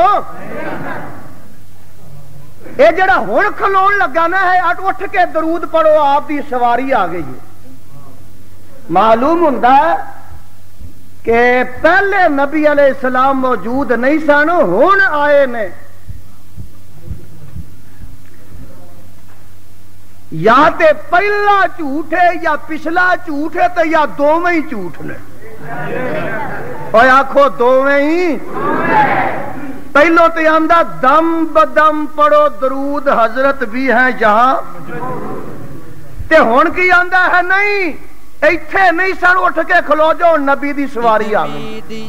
اے جڑا ہن کھلون لگا نا ہے اٹھ کے درود پڑھو آپ دی سواری آ گئی ہے، معلوم ہوندا کہ پہلے نبی علیہ السلام موجود نہیں سن، ہن آئے نے۔ یا تے پہلا جھوٹ ہے یا پچھلا جھوٹ ہے تو یا دوویں ہی جھوٹ نے، اور آکھو دوویں ہی۔ پہلو تے آندا دم بدم پڑھو درود حضرت بھی ہیں یہاں، تے ہن کی آندا ہے نہیں ایتھے نہیں سن، اٹھ کے کھلو جو نبی دی سواری آ گئی۔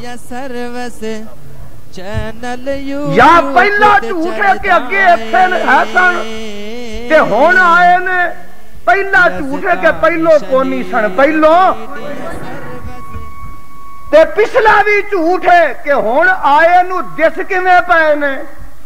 یا پہلا جھوٹ ہے کہ اگے ایتھے ہے سن تے ہن آئے نے، پہلا جھوٹ ہے کہ پہلو کونی سن، پہلو تے پچھلا بھی جھوٹ ہے کہ ہن آئے نو دس کیویں پئے نے،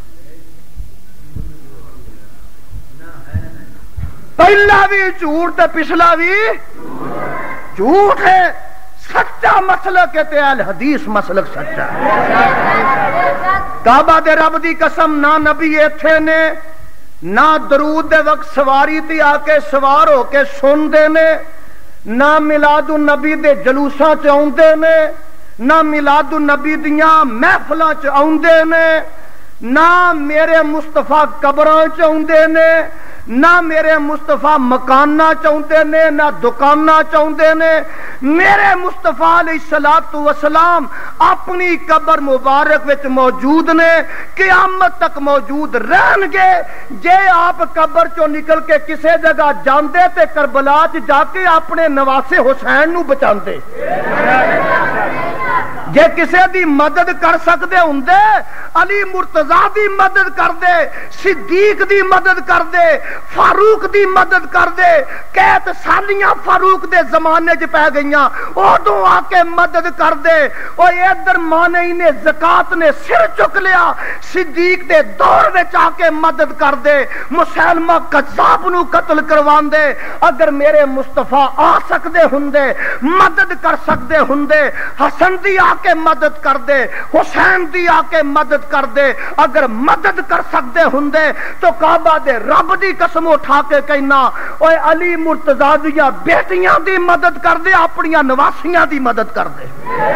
پہلا بھی جھوٹ تے پچھلا بھی جھوٹ ہے۔ سچا مسلک ہے تے اہل حدیث مسلک سچا ہے۔ کعبہ دے رب دی قسم نہ نبی ایتھے نے، نہ درود دے وقت سواری تے آ کے سوار ہو کے سن دے نے، نہ میلاد النبی دے جلوساں چ آوندے نے، نہ میلاد النبی دیاں محفلاں چ آوندے نے، نہ میرے مصطفیٰ قبراں چ آوندے نے، نہ میرے مصطفیٰ مکانہ چاہتے نے، نہ دکانہ چاہتے نے۔ میرے مصطفیٰ علیہ الصلوۃ والسلام اپنی قبر مبارک وچ موجود نے، قیامت تک موجود رہن گے۔ جے آپ قبر چوں نکل کے کسے جگہ جاندے تے کربلا چ جا کے اپنے نواسے حسین نو بچاندے، جے کسے دی مدد کر سکتے ہوندے علی مرتضی دی مدد کر دے، صدیق دی مدد کر دے، فاروق دی مدد کر دے، کیت سالیاں فاروق دے زمانے چ پہ گئیاں ادوں آ کے مدد کر دے۔ او ادھر مانعی نے زکات نے سر چک لیا، صدیق دے دور وچ آ کے مدد کر دے، مسلمہ کذاب نو قتل کروان دے۔ اگر میرے مصطفیٰ آ سکدے ہوندے مدد کر سکدے ہوندے، حسن دی آ کے مدد کر دے، حسین دی آ کے مدد کر دے۔ اگر مدد کر سکدے ہوندے تو کعبہ دے رب دی قسم اٹھا کے کہنا اوے علی مرتضی دیاں بیٹیاں دی مدد کر دے، اپنیاں نواسیاں دی مدد کر دے۔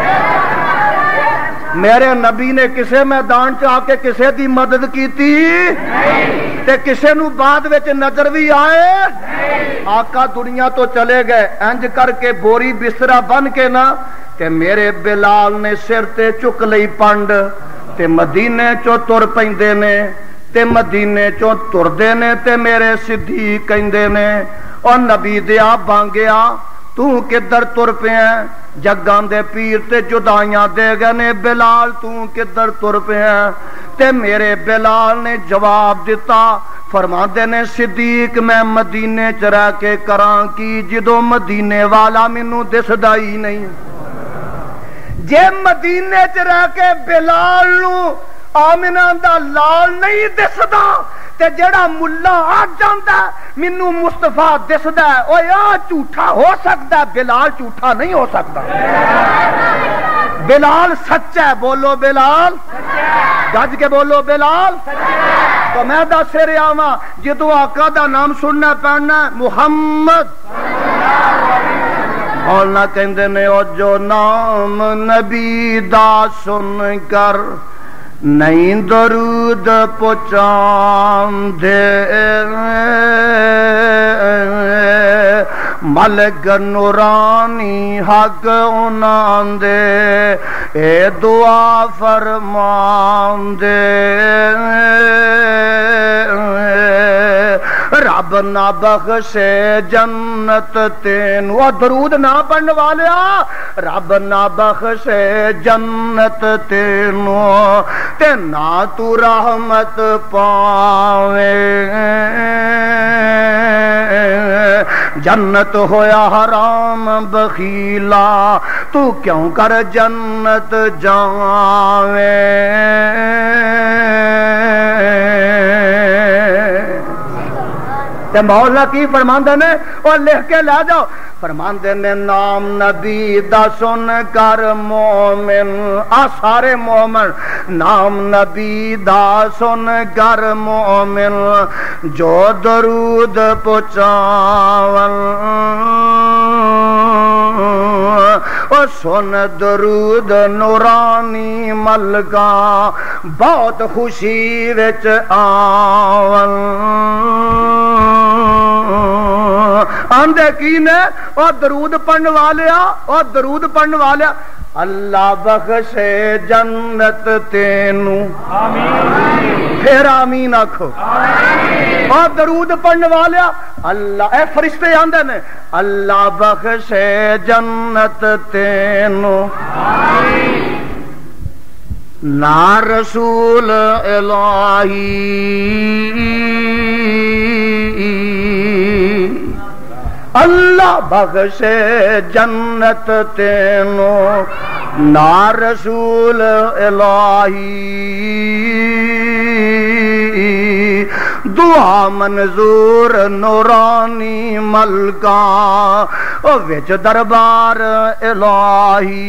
میرے نبی نے کسے میدان چ آ کے کسے دی مدد کیتی تے کسے نو بعد وچ نظر بھی آئے؟ آقا دنیا تو چلے گئے، انج کر کے بوری بسترا بن کے نا تے میرے بلال نے سر تے چک لئی پنڈ تے مدینے چو تر پیندے نے تے مدینے چو تردے نے تے میرے صدیق کہندے نے او نبی دیا بانگیا تو کدھر تر پیا؟ جگاں دے پیر تے جدائیاں دے گئے نے، بلال تو کدھر تر پیا؟ تے میرے بلال نے جواب دیتا، فرماندے نے صدیق میں مدینے چ رہ کے کراں کی جدوں مدینے والا مینوں دسدا ہی نہیں۔ جے مدینے چ رہ کے بلال نو آمنہ دا لال نہیں دسدا تے جڑا ملا آ جاندا مینوں مصطفیٰ دسدا ہے، او یا جھوٹا ہو سکتا ہے، بلال جھوٹا نہیں ہو سکتا۔ بلال سچا ہے، بولو بلال گج کے بولو بلال۔ تو میں دس رہا ہاں جدوں آقا دا نام سننا پڑنا محمد اور نہ کہندے نے او جو نام نبی دا سن کر نہیں درود پہنچاندے ملک نورانی حق انہاں دے اے دعا فرماندے رب نہ بخشے جنت تینو، درود نہ پڑھنے والیا رب نہ بخشے جنت تینو تے نہ تو رحمت پاوے، جنت ہویا حرام بخیلا تو کیوں کر جنت جاوے۔ تے مولا کی فرماندے نے اور لکھ کے لے جاؤ، فرماندے نے نام نبی دا سن کر مومن، آ سارے مومن نام نبی دا سن کر مومن جو درود پہنچاون، او سن درود نورانی ملکا بہت خوشی وچ آون۔ آندے کی نے او درود پڑھن والیا، او درود پڑھن والیا اللہ بخشے جنت تینو، آمین پھر آمین آکھو، او درود پڑھن والیا اللہ اے فرشتے آندے نے اللہ بخشے جنت تینو، آمین نا رسول الہی اللہ بخشے جنت تینو، نا رسول الہی دعا منظور نورانی ملکا وچ دربار الہی۔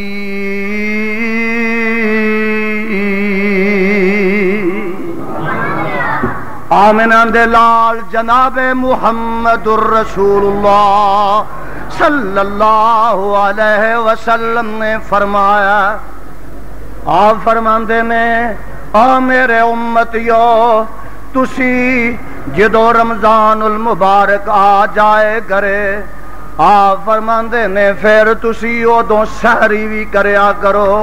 آمنہ دے لال جناب محمد الرسول اللہ صلی اللہ علیہ وسلم نے فرمایا، آپ فرماندے نے آ میرے امتیو تسی جدو رمضان المبارک آ جائے کرے، آپ فرماندے نے پھر تسی ادو سحری بھی کریا کرو،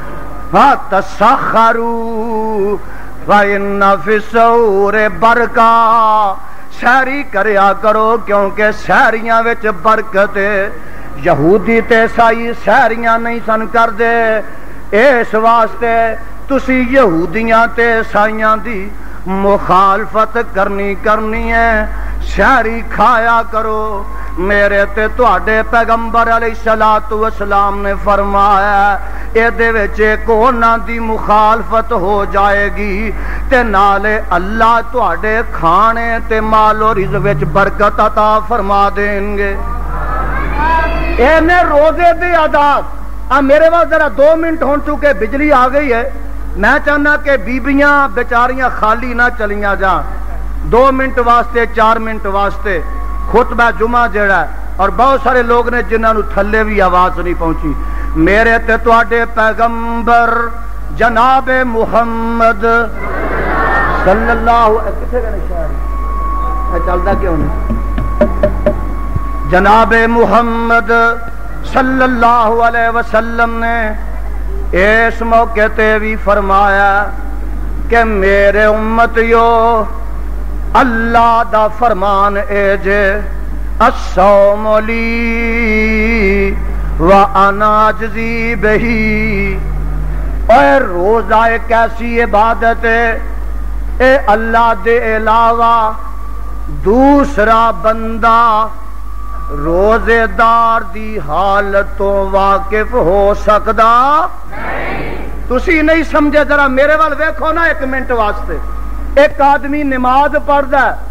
تسخروا فَإِنَّ فِي السَّحُورِ بَرَکَۃ، سحری کریا کرو کیونکہ سحریاں وچ برکت ہے۔ یہودی تے عیسائی سحریاں نہیں سن کر دے، اس واسطے تسی یہودیاں تے عیسائیاں دی مخالفت کرنی کرنی ہے، شہری کھایا کرو۔ میرے تے تواڈے پیغمبر علیہ الصلوۃ والسلام نے فرمایا اے وچ کونا دی مخالفت ہو جائے گی تے نالے اللہ تواڈے کھانے تے مال و رزق وچ برکت عطا فرما دیں گے۔ اے نے روزے دے آداب۔ اب میرے پاس ذرا دو منٹ ہون چکے، بجلی آ گئی ہے، میں چاہنا کہ بیبیاں بیچاریاں خالی نہ چلیاں جان، دو منٹ واسطے چار منٹ واسطے خطبہ جمعہ جڑا ہے، اور بہت سارے لوگ نے جنہاں نو تھلے بھی آواز نہیں پہنچی۔ میرے تے تواڈے پیغمبر جناب محمد صلی اللہ کتنے گنے شاعر چلتا کیوں نہیں، جناب محمد صلی اللہ علیہ وسلم نے اس موقع تے بھی فرمایا کہ میرے امتیو اللہ دا فرمان اے جے الصوم لی وانا اجزی بہی، اے روزہ ایک ایسی عبادت ہے اے اللہ دے علاوہ دوسرا بندہ روزے دار دی حالت تو واقف ہو سکدا نہیں۔ تسی نہیں سمجھے، ذرا میرے وال ویکھو نا ایک منٹ واسطے۔ ایک آدمی نماز پڑھدا ہے،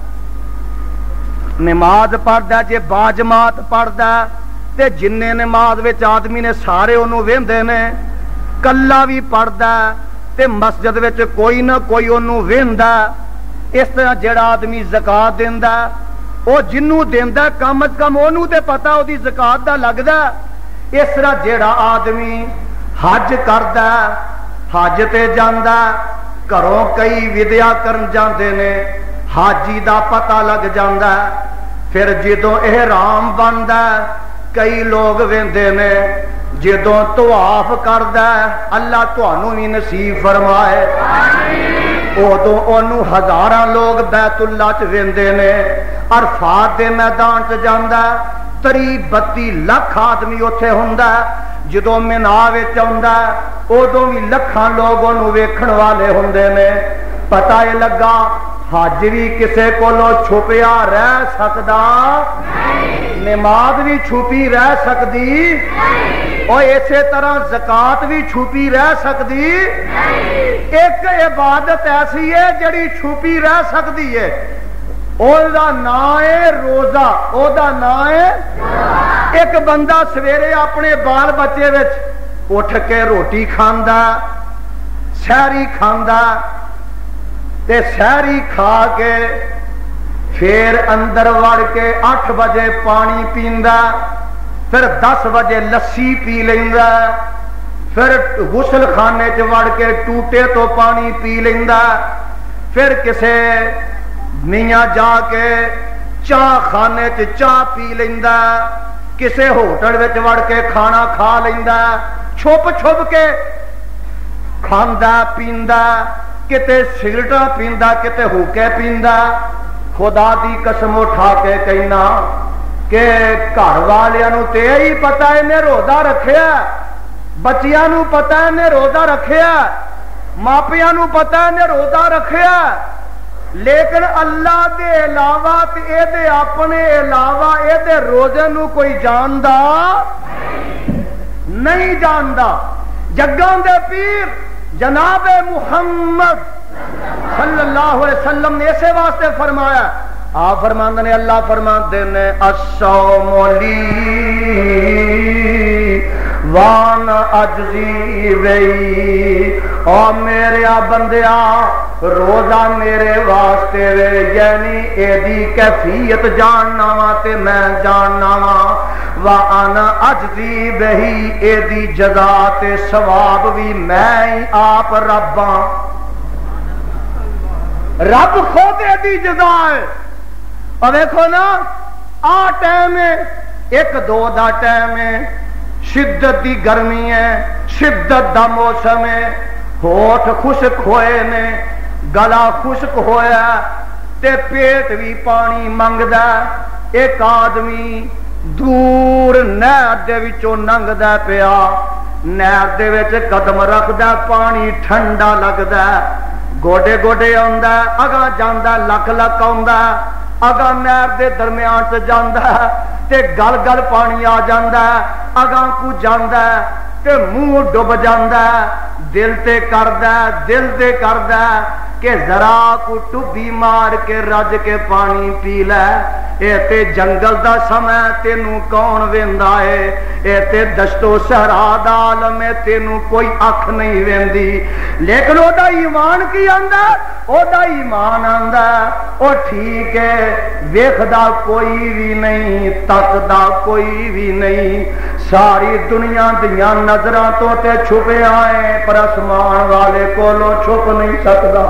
نماز پڑھدا جے باجماعت پڑھدا تے جننے نماز وچ آدمی نے سارے انہوں ویندے نے، کلا بھی پڑھدا تے مسجد وچ کوئی نہ کوئی انہوں ویندا۔ اس طرح جڑا آدمی زکات دیندا او جنوں دیندا کم از کم اونوں تے پتہ او دی زکات دا لگدا۔ اس طرح جڑا آدمی حج کردا حج تے جاندا، گھروں کئی ودیا کرن جاندے نے، حاجی دا پتہ لگ جاندا، پھر جدوں احرام بندا کئی لوگ ویندے نے، جدوں طواف کردا اللہ تانوں وی نصیب فرمائے ادوں اونوں ہزاراں لوگ بیت اللہ چ ویندے نے۔ عرفات دے میدان چ جاندا تری بتی لاکھ آدمی اوتھے ہوندا، جدوں مینا وچ آوندا ادوں بھی لکھاں لوگ اونوں ویکھن والے ہوندے نے۔ پتہ یہ لگا حج بھی کسے کولوں چھپیا رہ سکدا نہیں، نماز بھی چھپی رہ سکدی نہیں، اور اسی طرح زکات بھی چھپی رہ سکدی نہیں۔ ایک عبادت ایسی ہے جڑی چھپی رہ سکدی ہے، او دا نام ہے روزہ، او دا نام ہے۔ ایک بندہ سویرے اپنے بال بچے وچ اٹھ کے روٹی کھاندا، سحری کھاندا تے سحری کھا کے پھر اندر وڑ کے آٹھ بجے پانی پیندا، پھر دس بجے لسی پی لیندا، پھر غسل خانے چ وڑ کے ٹوٹے تو پانی پی لیندا، پھر کسے میاں جا کے چاہ خانے چ چاہ پی لیندا، کسے ہوٹل وچ وڑ کے کھانا کھا لیندا، چھپ چھپ کے کھاندا پیندا، کتے سگرٹاں پیندا کتے ہوکے پیندا۔ خدا دی قسم اٹھا کے کہنا کہ گھر والیاں نو تے ہی پتہ ہے نے روزہ رکھیا، بچیاں نو پتہ ہے نے روزہ رکھیا، ماپیاں نو پتہ ہے نے روزہ رکھیا، لیکن اللہ دے علاوہ تے اے دے اپنے علاوہ اے دے روزے نو کوئی جاندا نہیں جاندا۔ جگاں دے پیر جناب محمد صلی اللہ علیہ وسلم نے اسے واسطے فرمایا، آپ فرماندے نے اللہ فرماندے نے الصوم لی وان اجزی بی، او میرے بندیا روزہ میرے واسطے وے، یعنی اے دی کیفیت جاننا وا تے میں جاننا وا، وانا اجزی بی اے دی جزا تے ثواب بھی میں ہی آپ رب ہاں، رب خود اے دی جزا ہے۔ اور دیکھو نا آ ٹائم ہے ایک دو دا ٹائم ہے، شدت دی گرمی ہے، شدت دا موسم ہے، ہوٹھ خشک ہوئے نے، گلا خشک ہویا تے پیٹ بھی پانی منگدا، ایک آدمی دور نہر دے وچوں لنگدا پیا، नहर दे विच कदम रखदा पानी ठंडा लगदा गोडे गोडे आउंदा अगा जांदा लक लक आउंदा अगा नहर दे दरम्यान च जांदा ते गल गल पानी आ जांदा अगा को जांदा ते मुंह डुब जांदा दिल ते करदा दिल ते करदा कि जरा को टुब्बी मार के रज के पानी पी लै ए ते जंगल दा समय तेनू कौन वेंदा है ए ते दश्तो सहरा दा आलम है तेनू कोई अख नहीं वेंदी लेकिन ओदा ईमान की आंदा ओदा ईमान आंदा ओ ठीक है वेखदा कोई भी नहीं तकदा कोई भी नहीं सारी दुनिया दियां नजरां तो ते छुपे आए पर आसमान वाले कोलों छुप नहीं सकदा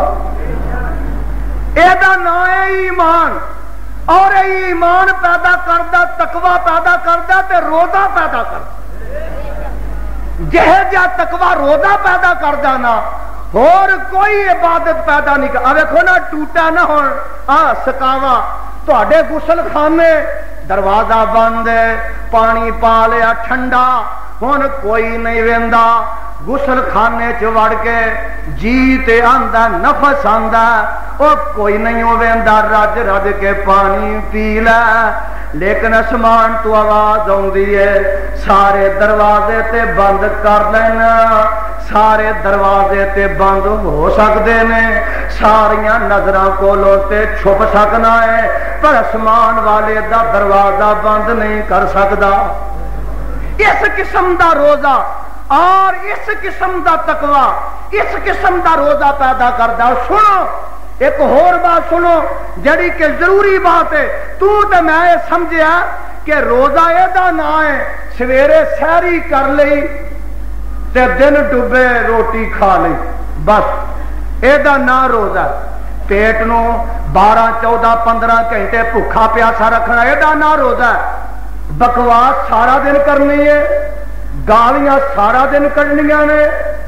एदा नाम है ईमान और ईमान पैदा करदा तकवा पैदा करदा ते रोजा पैदा करदा जेह जा तकवा रोजा पैदा करदा ना और कोई इबादत पैदा नहीं कर देखो ना टूटा ना हो आ सकावा तुहाडे गुसल खाने दरवाजा बंद है पानी पा लिया ठंडा हुण कोई नहीं वेंदा गुसल खाने च वड़ के जी ते आंदा नफस आंदा ओ कोई नहीं वेंदा रज रज के पानी पी लै लेकिन आसमान तो आवाज आउंदी है सारे दरवाजे ते बंद कर लेना सारे दरवाजे ते बंद हो सकते ने सारियां नजरां कोलों ते छुप सकना है पर आसमान वाले दा दरवाजा बंद नहीं कर सकदा इस किस्म दा रोजा और इस किस्म दा तकवा इस किस्म दा रोजा पैदा करदा सुनो एक होर बात सुनो जड़ी के जरूरी बात है तू ते मैं समझिया कि रोजा एदा ना है सवेरे सहरी कर लई ते दिन डुबे रोटी खा ली बस एदा ना रोजा पेट नू बारह चौदह पंद्रह घंटे भुखा प्यासा रखना एदा ना रोजा बकवास सारा दिन करनी है गालियां सारा दिन कढ़निया ने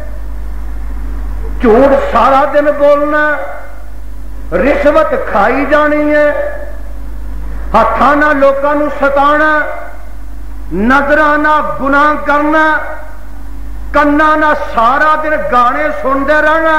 झूठ सारा दिन बोलना रिश्वत खाई जानी है हथा ना लोगों को सताना नजराना गुनाह करना कन्ना ना सारा दिन गाने सुनते रहना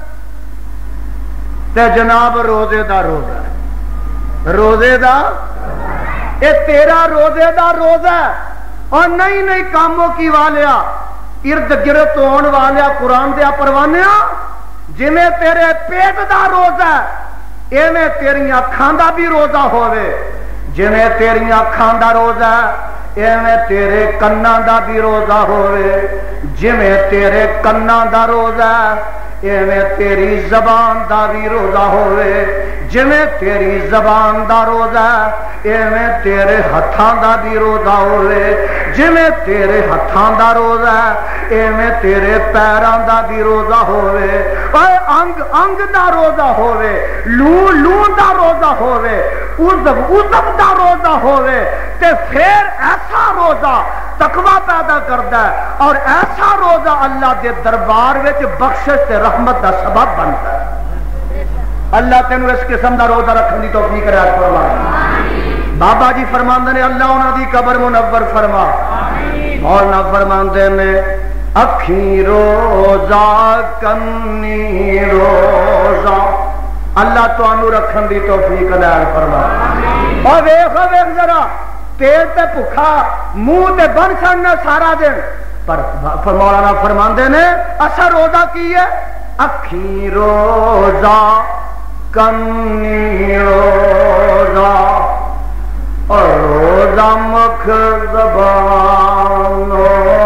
ते जनाब रोजे दा रोजा रोजे दा ये तेरा रोजे दा रोजा और नई नई कामों की वालिया इर्द गिर्द होने वालिया कुरान दिया परवानिया जिमें तेरे पेट दा रोजा इवें तेरिया अखां दा भी रोजा होवे जिमें तेरिया अखां दा रोजा इवें तेरे कन्ना दा भी रोजा होवे जिमें तेरे कन्ना दा रोजा इवें तेरी जबान दा भी रोजा होवे जिमें तेरी जबान दा रोजा इवें तेरे हथां दा भी रोजा होवे जिमें तेरे हथां दा रोजा इवें तेरे पैरां दा भी रोजा होवे और अंग अंग दा रोजा होवे लू लू दा रोजा होवे उज़ब उज़ब दा रोजा होवे ते फिर ऐसा रोजा तकवा पैदा करता है और ऐसा रोजा अल्लाह के दरबार में बख्शिश ते रहमत का सबब बनता है अल्लाह तेन इस किस्म का रोजा रखने की तौफीक फरमा बाबा जी फरमाते ने अल्लाह उन्होंने कबर मुनव्वर फरमा मौलाना फरमाते ने अखी रोजा कन्नी रोजा अल्लाह तुहानू रखने की तौफीक फरमा और वेख वेख जरा पेट ते भुखा मुंह ते बन छड़ना सारा दिन पर मौलाना फरमाते ने असा रोजा की है अखी रोजा कन्नी रोजा और रोजा मुख ज़बान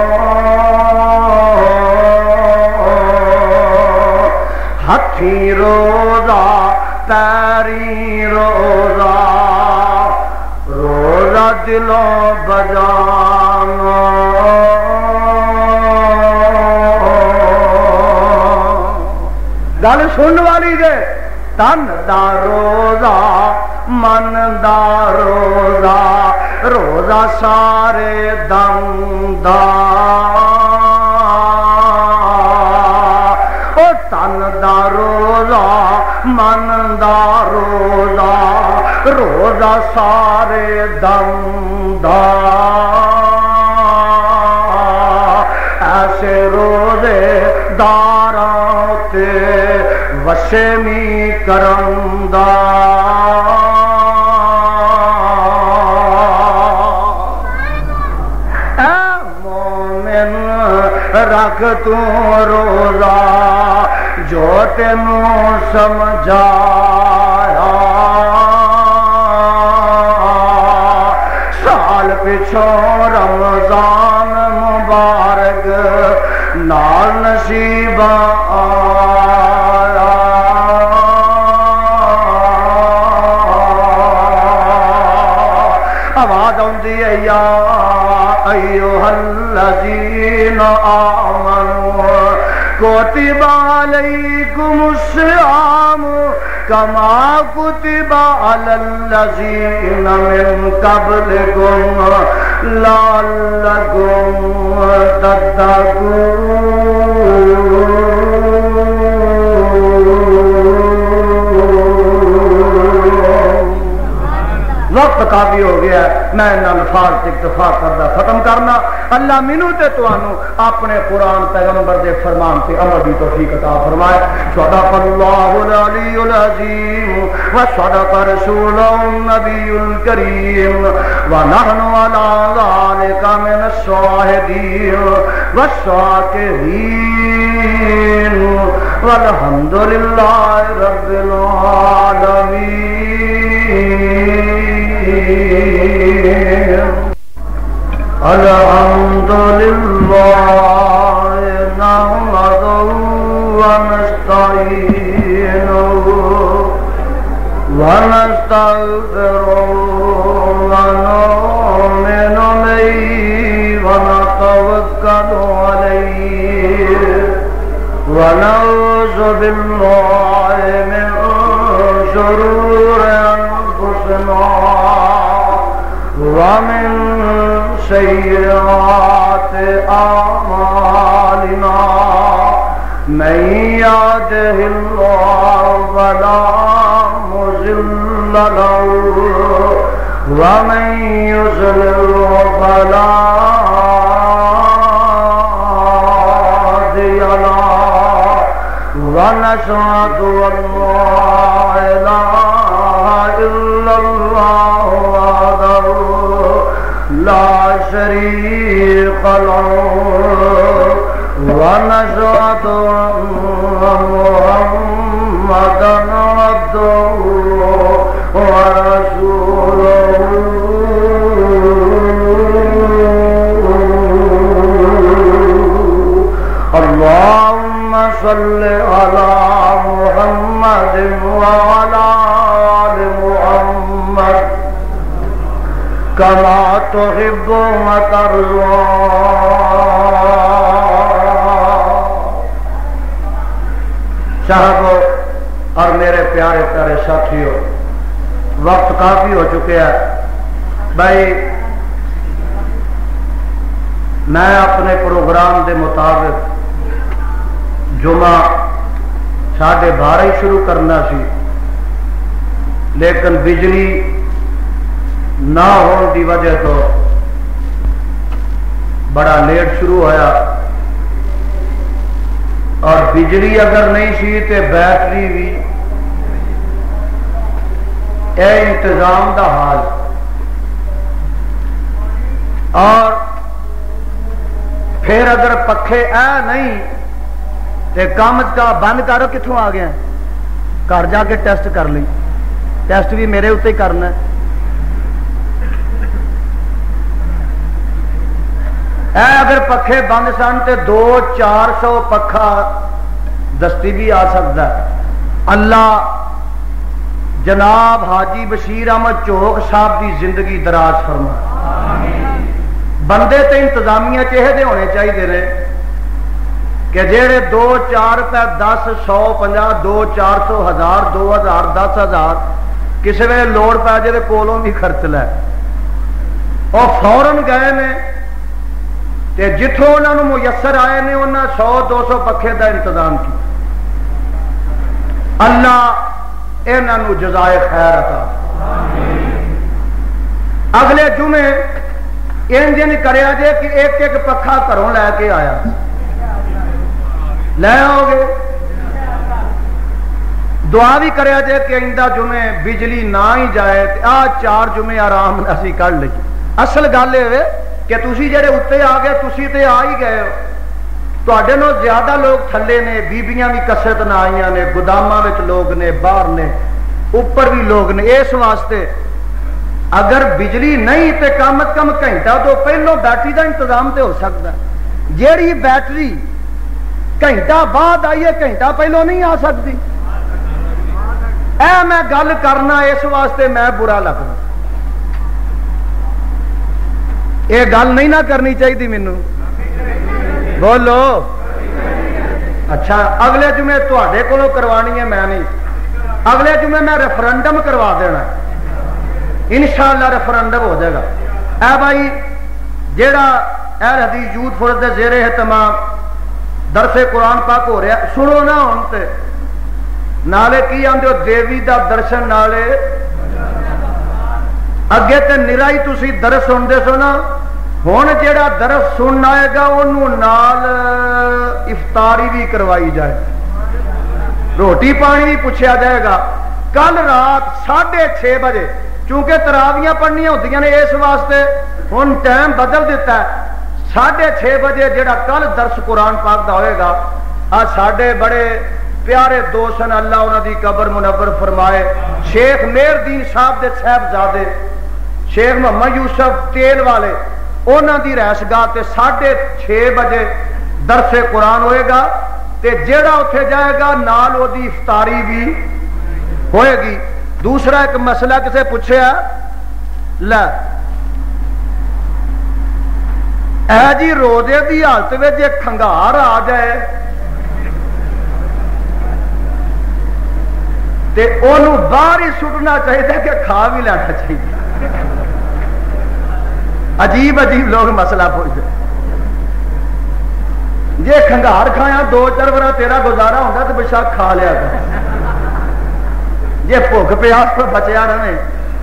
हथी रोजा पैरी रोजा रोजा दिलों बजाना गल सुन वाली जे तन दा रोजा मन दा रोजा रोजा सारे दम दा ओ तन दा रोजा मन दा रोजा रोजा सारे दम दा دسمی کرم دا اے مومن رکھ تو روزہ جو تینوں سمجھایا سال پچھوں رمضان مبارک نال نصیبہ آیا آواز آندی ہے یا ایھا الذین آمنوا کتب علیکم الصیام کما کتب علی الذین من قبلکم لعلکم تتقون وقت کافی ہو گیا ہے میں ان الفاظ سے اکتفا کردا ختم کرنا اللہ مینوں تے تانوں اپنے قرآن پیغمبر دے فرمان تے عمل دی توفیق عطا فرمائے صدق اللہ العلی العظیم وصدق رسولہ النبی الکریم ونحن علی ذلک من الشاہدین والشاکرین والحمد للہ رب العالمین الحمد لله نحمده ونستعينه ونستغفره ونؤمن به ونتوكل عليه ونعوذ بالله من شرور أنفسنا ومن سيئات أعمالنا من يهده الله فلا مضل له ومن يضلل فلا هادي له ونشهد أن لا إله إلا الله وحده لا شريك له ونشهد أن محمدا عبده ورسوله اللهم صل على محمد وعلى آل محمد كما تحب وترضى صاحبو اور میرے پیارے پیارے ساتھیوں وقت کافی ہو چکے ہے بھائی میں اپنے پروگرام دے مطابق جمعہ ساڑھے بارہ ہی شروع کرنا سی لیکن بجلی نہ ہونے کی وجہ تو بڑا لیٹ شروع ہویا اور بجلی اگر نہیں سی تے بیٹری بھی اے انتظام دا حال اور پھر اگر پکھے اے نہیں تے کام کا بند کرو کتوں آ گیا گھر جا کے ٹیسٹ کر لی ٹیسٹ بھی میرے اتنے ہی کرنا ہے اے اگر پکھے بند سن تے دو چار سو پکھا دستی بھی آ سکتا ہے اللہ جناب حاجی بشیر احمد چوک صاحب کی زندگی دراز فرما بندے تے انتظامیہ چہدے ہونے چاہیے نے کہ جیڑے دو چار روپے دس سو پنجا دو چار سو ہزار دو ہزار دس ہزار کسی ویلے لوڑ پی جائے کولوں بھی خرچ لے اور فورن گئے نے تے جتوں انہوں میسر آئے نے انہوں سو دو سو پکھے دا انتظام کیا اللہ انہوں جزائے خیر عطا اگلے جمعے انجن کریا جے کہ ایک ایک پکھا گھروں لے کے آیا لے آؤ گے دعا بھی کریا جائے کہ آئندہ جمعے بجلی نہ ہی جائے تے آ چار جمعے آرام اسی کر لئیے. اصل گل یہ کہ تسی جڑے اتنے آ گئے تسی تے آ ہی گئے ہو, تواڈے نوں زیادہ لوگ تھلے نے, بیبیاں بھی کسرت نہ آئیاں نے, گوداماں وچ لوگ نے, باہر نے, اوپر بھی لوگ نے. اس واسطے اگر بجلی نہیں تے کم از کم گھنٹہ تو پہلو بیٹری دا انتظام تے ہو سکتا ہے. جیڑی بیٹری گھنٹہ بعد آئی ہے گھنٹہ پہلو نہیں آ سکتی. اے میں گل کرنا اس واسطے میں برا لگنا, یہ گل نہیں نہ کرنی چاہیے مینو. بولو اچھا اگلے جمعے تواڈے کولوں کروانی ہے, میں نہیں. اگلے جمعے میں ریفرنڈم کروا دینا, انشاءاللہ ریفرنڈم ہو جائے گا. اے بھائی جیڑا اہل حدیث یوتھ فورس دے زیر اہتمام درس قرآن پاک ہو رہا, سنو نا ہن تے نالے کی آندے ہو دیوی دا درشن نالے اگے تے نرائی تسی درس سنتے سو نا, ہن جیڑا درس سن آئے گا انہوں نال افطاری بھی کروائی جائے, روٹی پانی بھی پوچھا جائے گا. کل رات ساڑھے چھ بجے چونکہ تراویاں پڑھنیاں ہوندیاں نے اس واسطے ہن ٹائم بدل دیتا ہے. ساڑھے چھ بجے جڑا کل درس قرآن پاک دا ہوئے گا, آج ساڑھے بڑے پیارے دوست ہیں, اللہ انہاں دی قبر منور فرمائے, شیخ مہر دین صاحب دے صاحبزادے شیخ محمد یوسف تیل والے, انہاں دی رہائش گاہ تے ساڑھے چھ بجے درس قرآن ہوئے گا. تے جیڑا اتھے جائے گا نال او دی افطاری بھی ہوئے گی. دوسرا ایک مسئلہ کسے پوچھیا لے اے جی روزے دی حالت میں جے کھنگار آ جائے تے انہوں باہر ہی سٹنا چاہیے کہ کھا بھی لینا چاہیے. عجیب عجیب لوگ مسئلہ پوچھتے, جے کھنگار کھایا دو چار بار تیرا گزارا ہوتا تو بشاک کھا لیا تھا, جے بھوک پیاس پر بچیا رہے.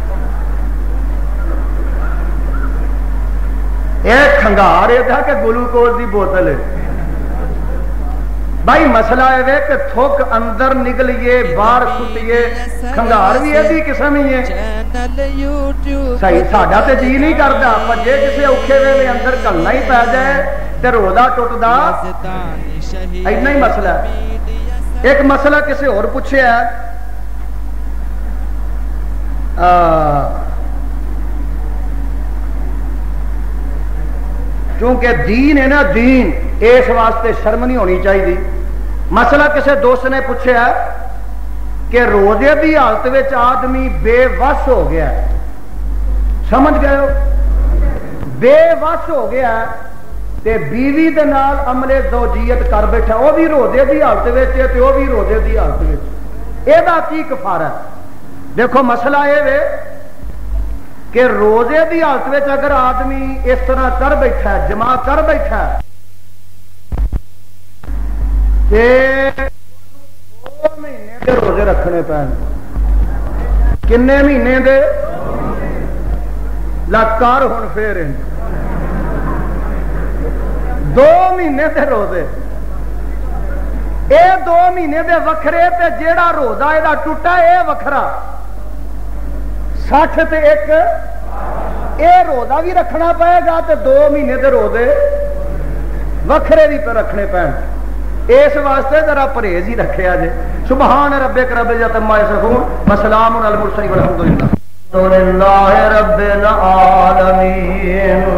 یہ کھنگار یہ تھا کہ گلوکوز دی بوتل ہے. بھائی مسئلہ ہے کہ تھوک اندر نکلیے باہر سٹیے, کھنگار بھی ایسی قسم ہی ہے. صحیح ساڈا تے جی نہیں کرتا, پر جے کسی اوکھے ویلے اندر کلنا ہی پی جائے تے روزہ ٹوٹدا, اتنا ہی مسئلہ ہے. ایک مسئلہ کسی اور پوچھے ہے, کیونکہ دین ہے نا دین, اس واسطے شرم نہیں ہونی چاہیے. مسئلہ کسی دوست نے پوچھا کہ روزے کی حالت میں آدمی بے وس ہو گیا, سمجھ گئے ہو, بے وس ہو گیا تے بیوی دے نال عملے زوجیت کر بیٹھا, وہ بھی روزے کی حالت میں تے وہ بھی روزے کی حالت میں, یہ کی کفارہ ہے؟ دیکھو مسئلہ یہ ہے کہ روزے کی حالت میں اگر آدمی اس طرح کر بیٹھا ہے, جمع کر بیٹھا ہے, دو مہینے کے روزے رکھنے پے. کنے مہینے دے لاکار ہون پھر دو مہینے دے روزے, اے دو مہینے دے وکھرے تے جیڑا روزہ یہ ٹوٹا اے وکھرا, سٹھ تے ایک اے روزہ بھی رکھنا پائے گا تے دو مہینے دے روزے وکھرے بھی پہ رکھنے پے. اس واسطے ذرا پرہیز ہی رکھیا جے. سبحان ربک رب العزت عما یصفون وسلام علی المرسلین والحمد للہ رب العالمین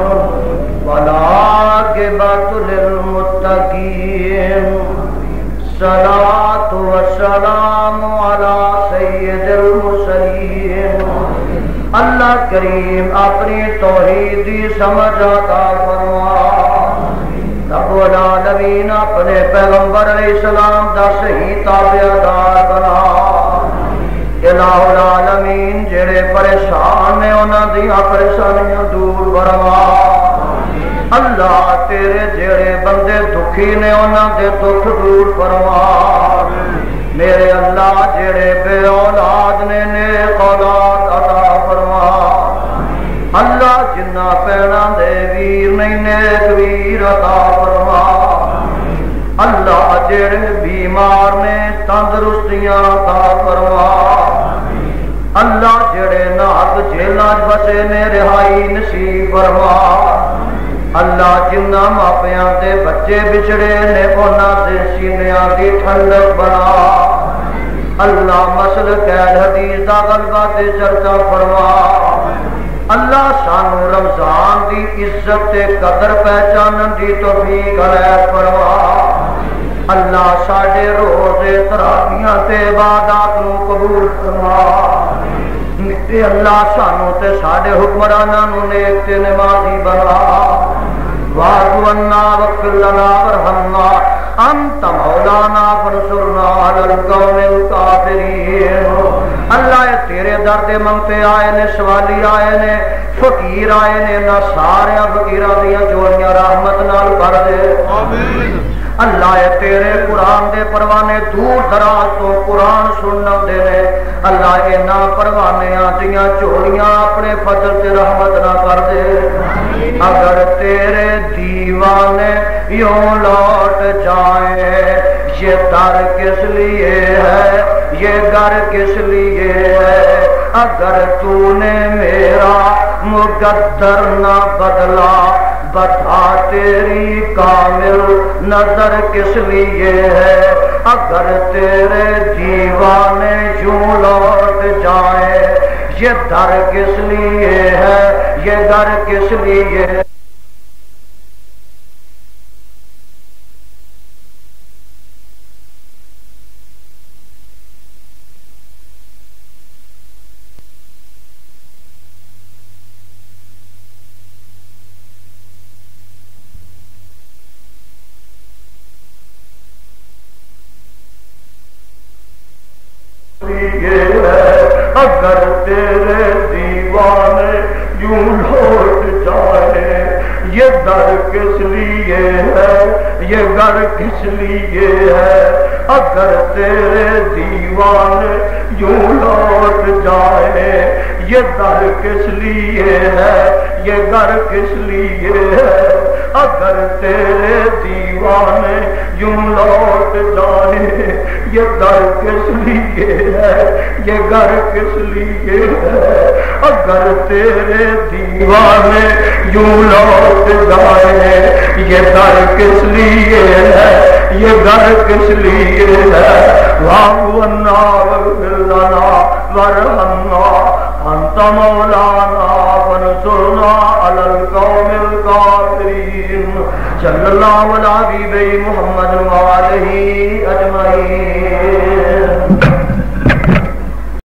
والعاقبۃ للمتقین. صلاۃ والسلام علی سید المرسلین. اللہ کریم اپنی توحید دی سمجھ عطا فرما. رب العالمین اپنے پیغمبر علیہ السلام دا صحیح تابعدار بنا. الہ العالمین جڑے پریشان نے انہاں دی پریشانیاں دور فرما. اللہ تیرے جڑے بندے دکھی نے انہاں دے دکھ دور فرما. میرے اللہ جڑے بے اولاد نے نیک اولاد عطا فرما. اللہ جنہ پیڑاں دے ویر نہیں نیک ویر عطا فرما. اللہ جڑے بیمار نے تندرستیاں عطا فرما، اللہ جڑے ناک جیلاں بسے نے رہائی نصیب فرما، اللہ جنہ ماپیاں دے بچے بچڑے نے انہاں دے سینیاں دی ٹھنڈک بنا، اللہ مسلک اہل حدیث دا غلبہ تے چرچا فرما، اللہ سانو رمضان دی عزت تے قدر پہچانن دی توفیق عطا فرما، اللہ ساڈے روزے تراویحاں تے عبادات نو قبول فرما، تے اللہ سانو تے ساڈے حکمراناں نو نیک تے نمازی بنا، واعف عنا واغفر لنا وارحمنا انت مولانا فانصرنا علی القوم الکافرین۔ اللہ اے تیرے درد منگتے آئے نے، سوالی آئے نے، فقیر آئے نے، نہ سارے فقیراں دیاں چوریاں رحمت نال بھر دے، آمین۔ اللہ اے تیرے قرآن دے پروانے دور دراز تو قرآن سنن دے نے، اللہ اے نا پروانیاں دیاں چوریاں اپنے فضل تے رحمت نہ کر دے، اگر تیرے دیوانے یوں لوٹ جائیں یہ در کس لیے ہے، یہ گھر کس لیے ہے، اگر تو نے میرا مقدر نہ بدلا بتا تیری کامل نظر کس لیے ہے، اگر تیرے دیوانے یوں لوٹ جائیں یہ در کس لیے ہے، یہ گھر کس لیے ہے۔ اگر تیرے دیوانے یوں لوٹ جائے یہ در کس لیے ہے، یہ گھر کس لیے ہے، اگر تیرے دیوانے یوں لوٹ جائے یہ در کس لیے ہے، یہ گھر کس لیے ہے، اگر تیرے دیوانے یوں لوٹ جائے یہ در کس لیے ہے، یہ گھر کس لیے ہے، اگر تیرے دیوانے یوں لوٹ جائے یہ در کس لیے ہے، یہ گھر کس لیے ہے، واعف عنا واغفر لنا وارحمنا انت مولانا فانصرنا علی القوم الکافرین۔ صلی اللہ علیہ محمد وآلہ اجمعین۔